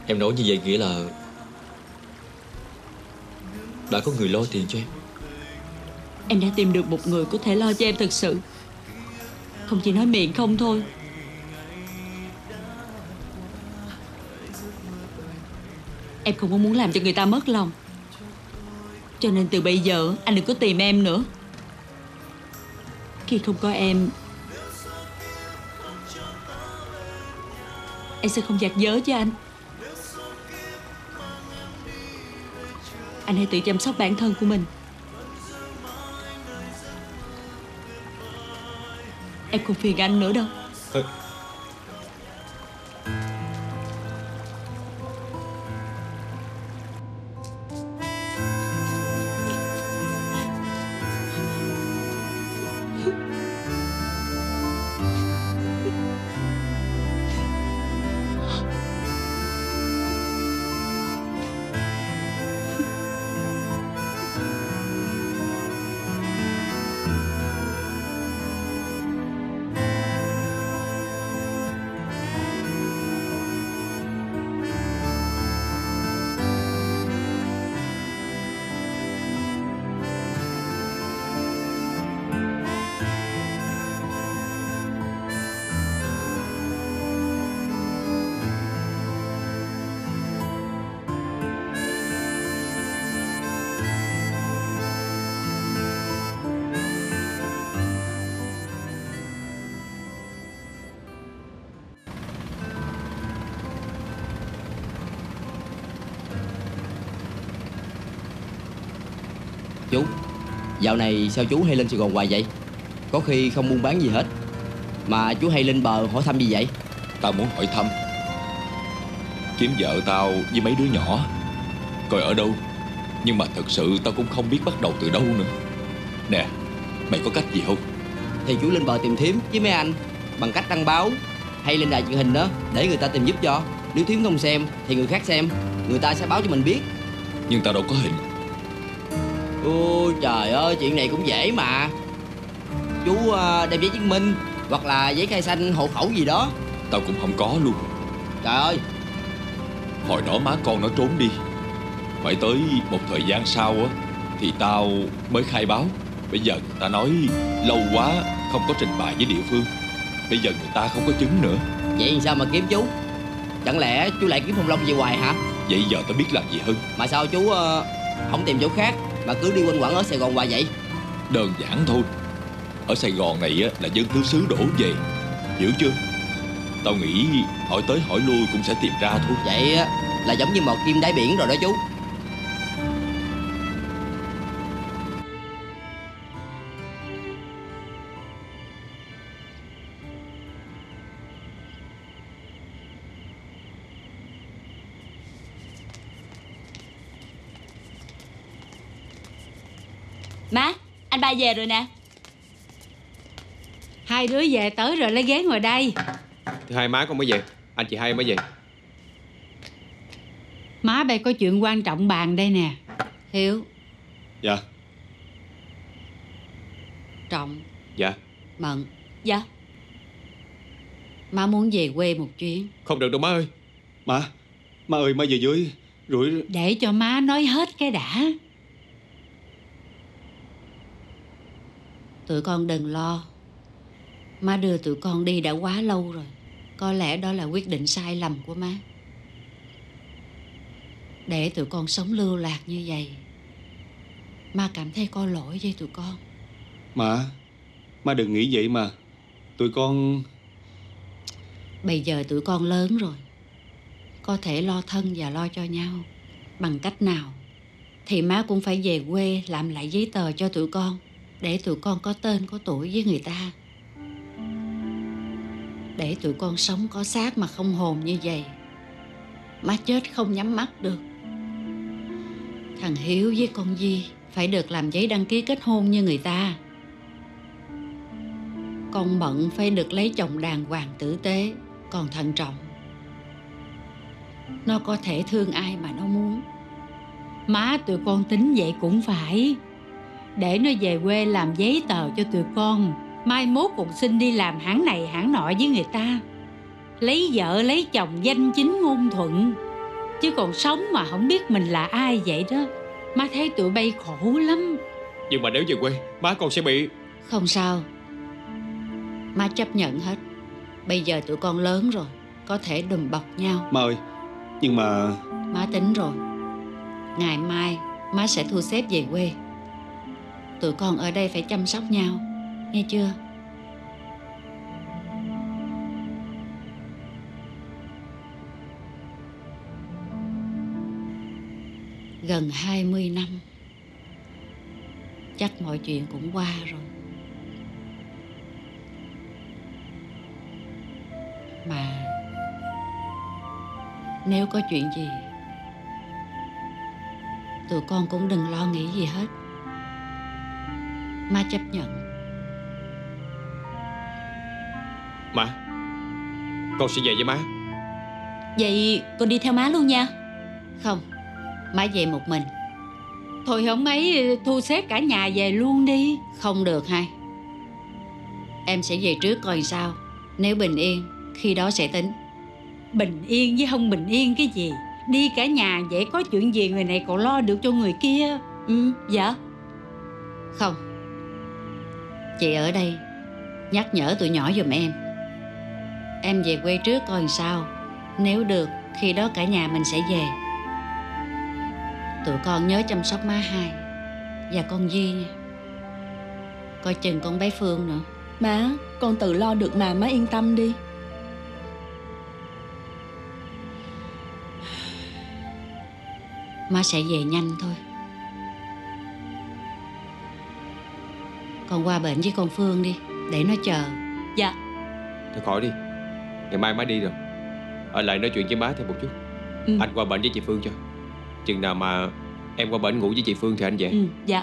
Em nói như vậy nghĩa là đã có người lo tiền cho em. Em đã tìm được một người có thể lo cho em thực sự, không chỉ nói miệng không thôi. Em không có muốn làm cho người ta mất lòng, cho nên từ bây giờ anh đừng có tìm em nữa. Khi không có em sẽ không dạt dớ cho anh. Anh hãy tự chăm sóc bản thân của mình. Em không phiền anh nữa đâu. Chú, dạo này sao chú hay lên Sài Gòn hoài vậy? Có khi không buôn bán gì hết, mà chú hay lên bờ hỏi thăm gì vậy? Tao muốn hỏi thăm kiếm vợ tao với mấy đứa nhỏ coi ở đâu, nhưng mà thật sự tao cũng không biết bắt đầu từ đâu nữa. Nè, mày có cách gì không? Thì chú lên bờ tìm thím với mấy anh bằng cách đăng báo hay lên đài truyền hình đó, để người ta tìm giúp cho. Nếu thím không xem thì người khác xem, người ta sẽ báo cho mình biết. Nhưng tao đâu có hình. Ôi trời ơi, chuyện này cũng dễ mà. Chú đem giấy chứng minh hoặc là giấy khai xanh hộ khẩu gì đó. Tao cũng không có luôn. Trời ơi, hồi đó má con nó trốn đi, phải tới một thời gian sau á thì tao mới khai báo. Bây giờ người ta nói lâu quá không có trình bày với địa phương, bây giờ người ta không có chứng nữa. Vậy làm sao mà kiếm chú? Chẳng lẽ chú lại kiếm Phong Long về hoài hả? Vậy giờ tao biết làm gì hơn. Mà sao chú không tìm chỗ khác mà cứ đi quanh quẩn ở Sài Gòn hoài vậy? Đơn giản thôi, ở Sài Gòn này á là dân tứ xứ đổ về, hiểu chưa? Tao nghĩ hỏi tới hỏi lui cũng sẽ tìm ra thôi. Vậy á là giống như mò kim đáy biển rồi đó chú. Má, anh ba về rồi nè. Hai đứa về tới rồi, lấy ghế ngồi đây. Thứ hai má con mới về, anh chị hai mới về. Má đây có chuyện quan trọng bàn đây nè. Hiếu. Dạ. Trọng. Dạ. Mận. Dạ. Má muốn về quê một chuyến. Không được đâu má ơi. Má ơi, má về dưới rồi. Để cho má nói hết cái đã. Tụi con đừng lo. Má đưa tụi con đi đã quá lâu rồi. Có lẽ đó là quyết định sai lầm của má. Để tụi con sống lưu lạc như vậy, má cảm thấy có lỗi với tụi con. Má đừng nghĩ vậy mà. Tụi con... Bây giờ tụi con lớn rồi, có thể lo thân và lo cho nhau. Bằng cách nào thì má cũng phải về quê làm lại giấy tờ cho tụi con, để tụi con có tên có tuổi với người ta. Để tụi con sống có xác mà không hồn như vậy, má chết không nhắm mắt được. Thằng Hiếu với con Di phải được làm giấy đăng ký kết hôn như người ta. Con Mận phải được lấy chồng đàng hoàng tử tế. Còn thằng Trọng, nó có thể thương ai mà nó muốn. Má tụi con tính vậy cũng phải. Để nó về quê làm giấy tờ cho tụi con, mai mốt còn xin đi làm hãng này hãng nọ với người ta, lấy vợ lấy chồng danh chính ngôn thuận. Chứ còn sống mà không biết mình là ai vậy đó. Má thấy tụi bay khổ lắm. Nhưng mà nếu về quê, má con sẽ bị... Không sao, má chấp nhận hết. Bây giờ tụi con lớn rồi, có thể đùm bọc nhau. Má ơi, nhưng mà... Má tính rồi, ngày mai má sẽ thu xếp về quê. Tụi con ở đây phải chăm sóc nhau, nghe chưa? Gần 20 năm, chắc mọi chuyện cũng qua rồi. Mà nếu có chuyện gì, tụi con cũng đừng lo nghĩ gì hết. Má chấp nhận. Má, con sẽ về với má. Vậy con đi theo má luôn nha. Không, má về một mình. Thôi không ấy, thu xếp cả nhà về luôn đi. Không được hai. Em sẽ về trước coi sao. Nếu bình yên, khi đó sẽ tính. Bình yên với không bình yên cái gì. Đi cả nhà vậy có chuyện gì người này còn lo được cho người kia. Dạ. Không, chị ở đây nhắc nhở tụi nhỏ giùm em. Em về quê trước coi sao. Nếu được, khi đó cả nhà mình sẽ về. Tụi con nhớ chăm sóc má Hai và con Di nha. Coi chừng con bé Phương nữa. Má, con tự lo được mà, má yên tâm đi. Má sẽ về nhanh thôi. Con qua bệnh với con Phương đi, để nó chờ. Dạ. Thôi khỏi đi, ngày mai má đi rồi. Ở lại nói chuyện với má thêm một chút. Anh qua bệnh với chị Phương cho. Chừng nào mà em qua bệnh ngủ với chị Phương thì anh về. Dạ.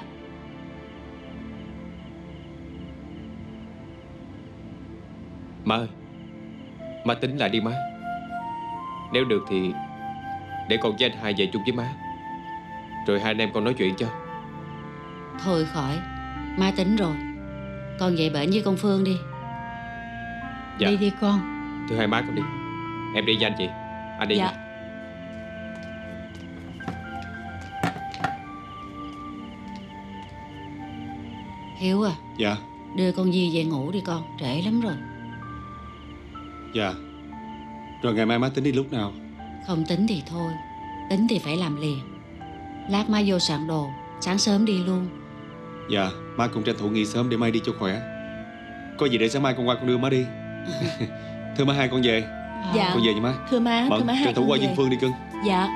Má ơi, má tính lại đi má. Nếu được thì để con với anh Hai về chung với má, rồi hai anh em con nói chuyện cho. Thôi khỏi, má tính rồi. Con về bệnh với con Phương đi. Dạ. Đi đi con. Thưa hai má con đi. Em đi với anh chị. Anh đi Dạ. nha. Hiếu à. Dạ. Đưa con Di về ngủ đi con, trễ lắm rồi. Dạ. Rồi ngày mai má tính đi lúc nào? Không tính thì thôi, tính thì phải làm liền. Lát má vô soạn đồ, sáng sớm đi luôn. Dạ, má cũng tranh thủ nghỉ sớm để mai đi cho khỏe. Có gì để sáng mai con qua con đưa má đi. Thưa má Hai, con về. Dạ. Con về nha má. Thưa má, Mận, thưa má Hai, tranh thủ con qua về. Duyên Phương đi cưng. Dạ.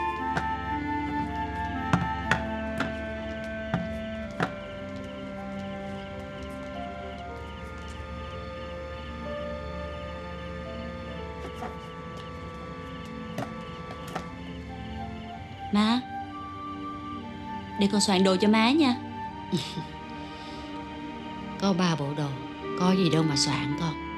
Má, để con soạn đồ cho má nha. Có 3 bộ đồ, có gì đâu mà soạn con.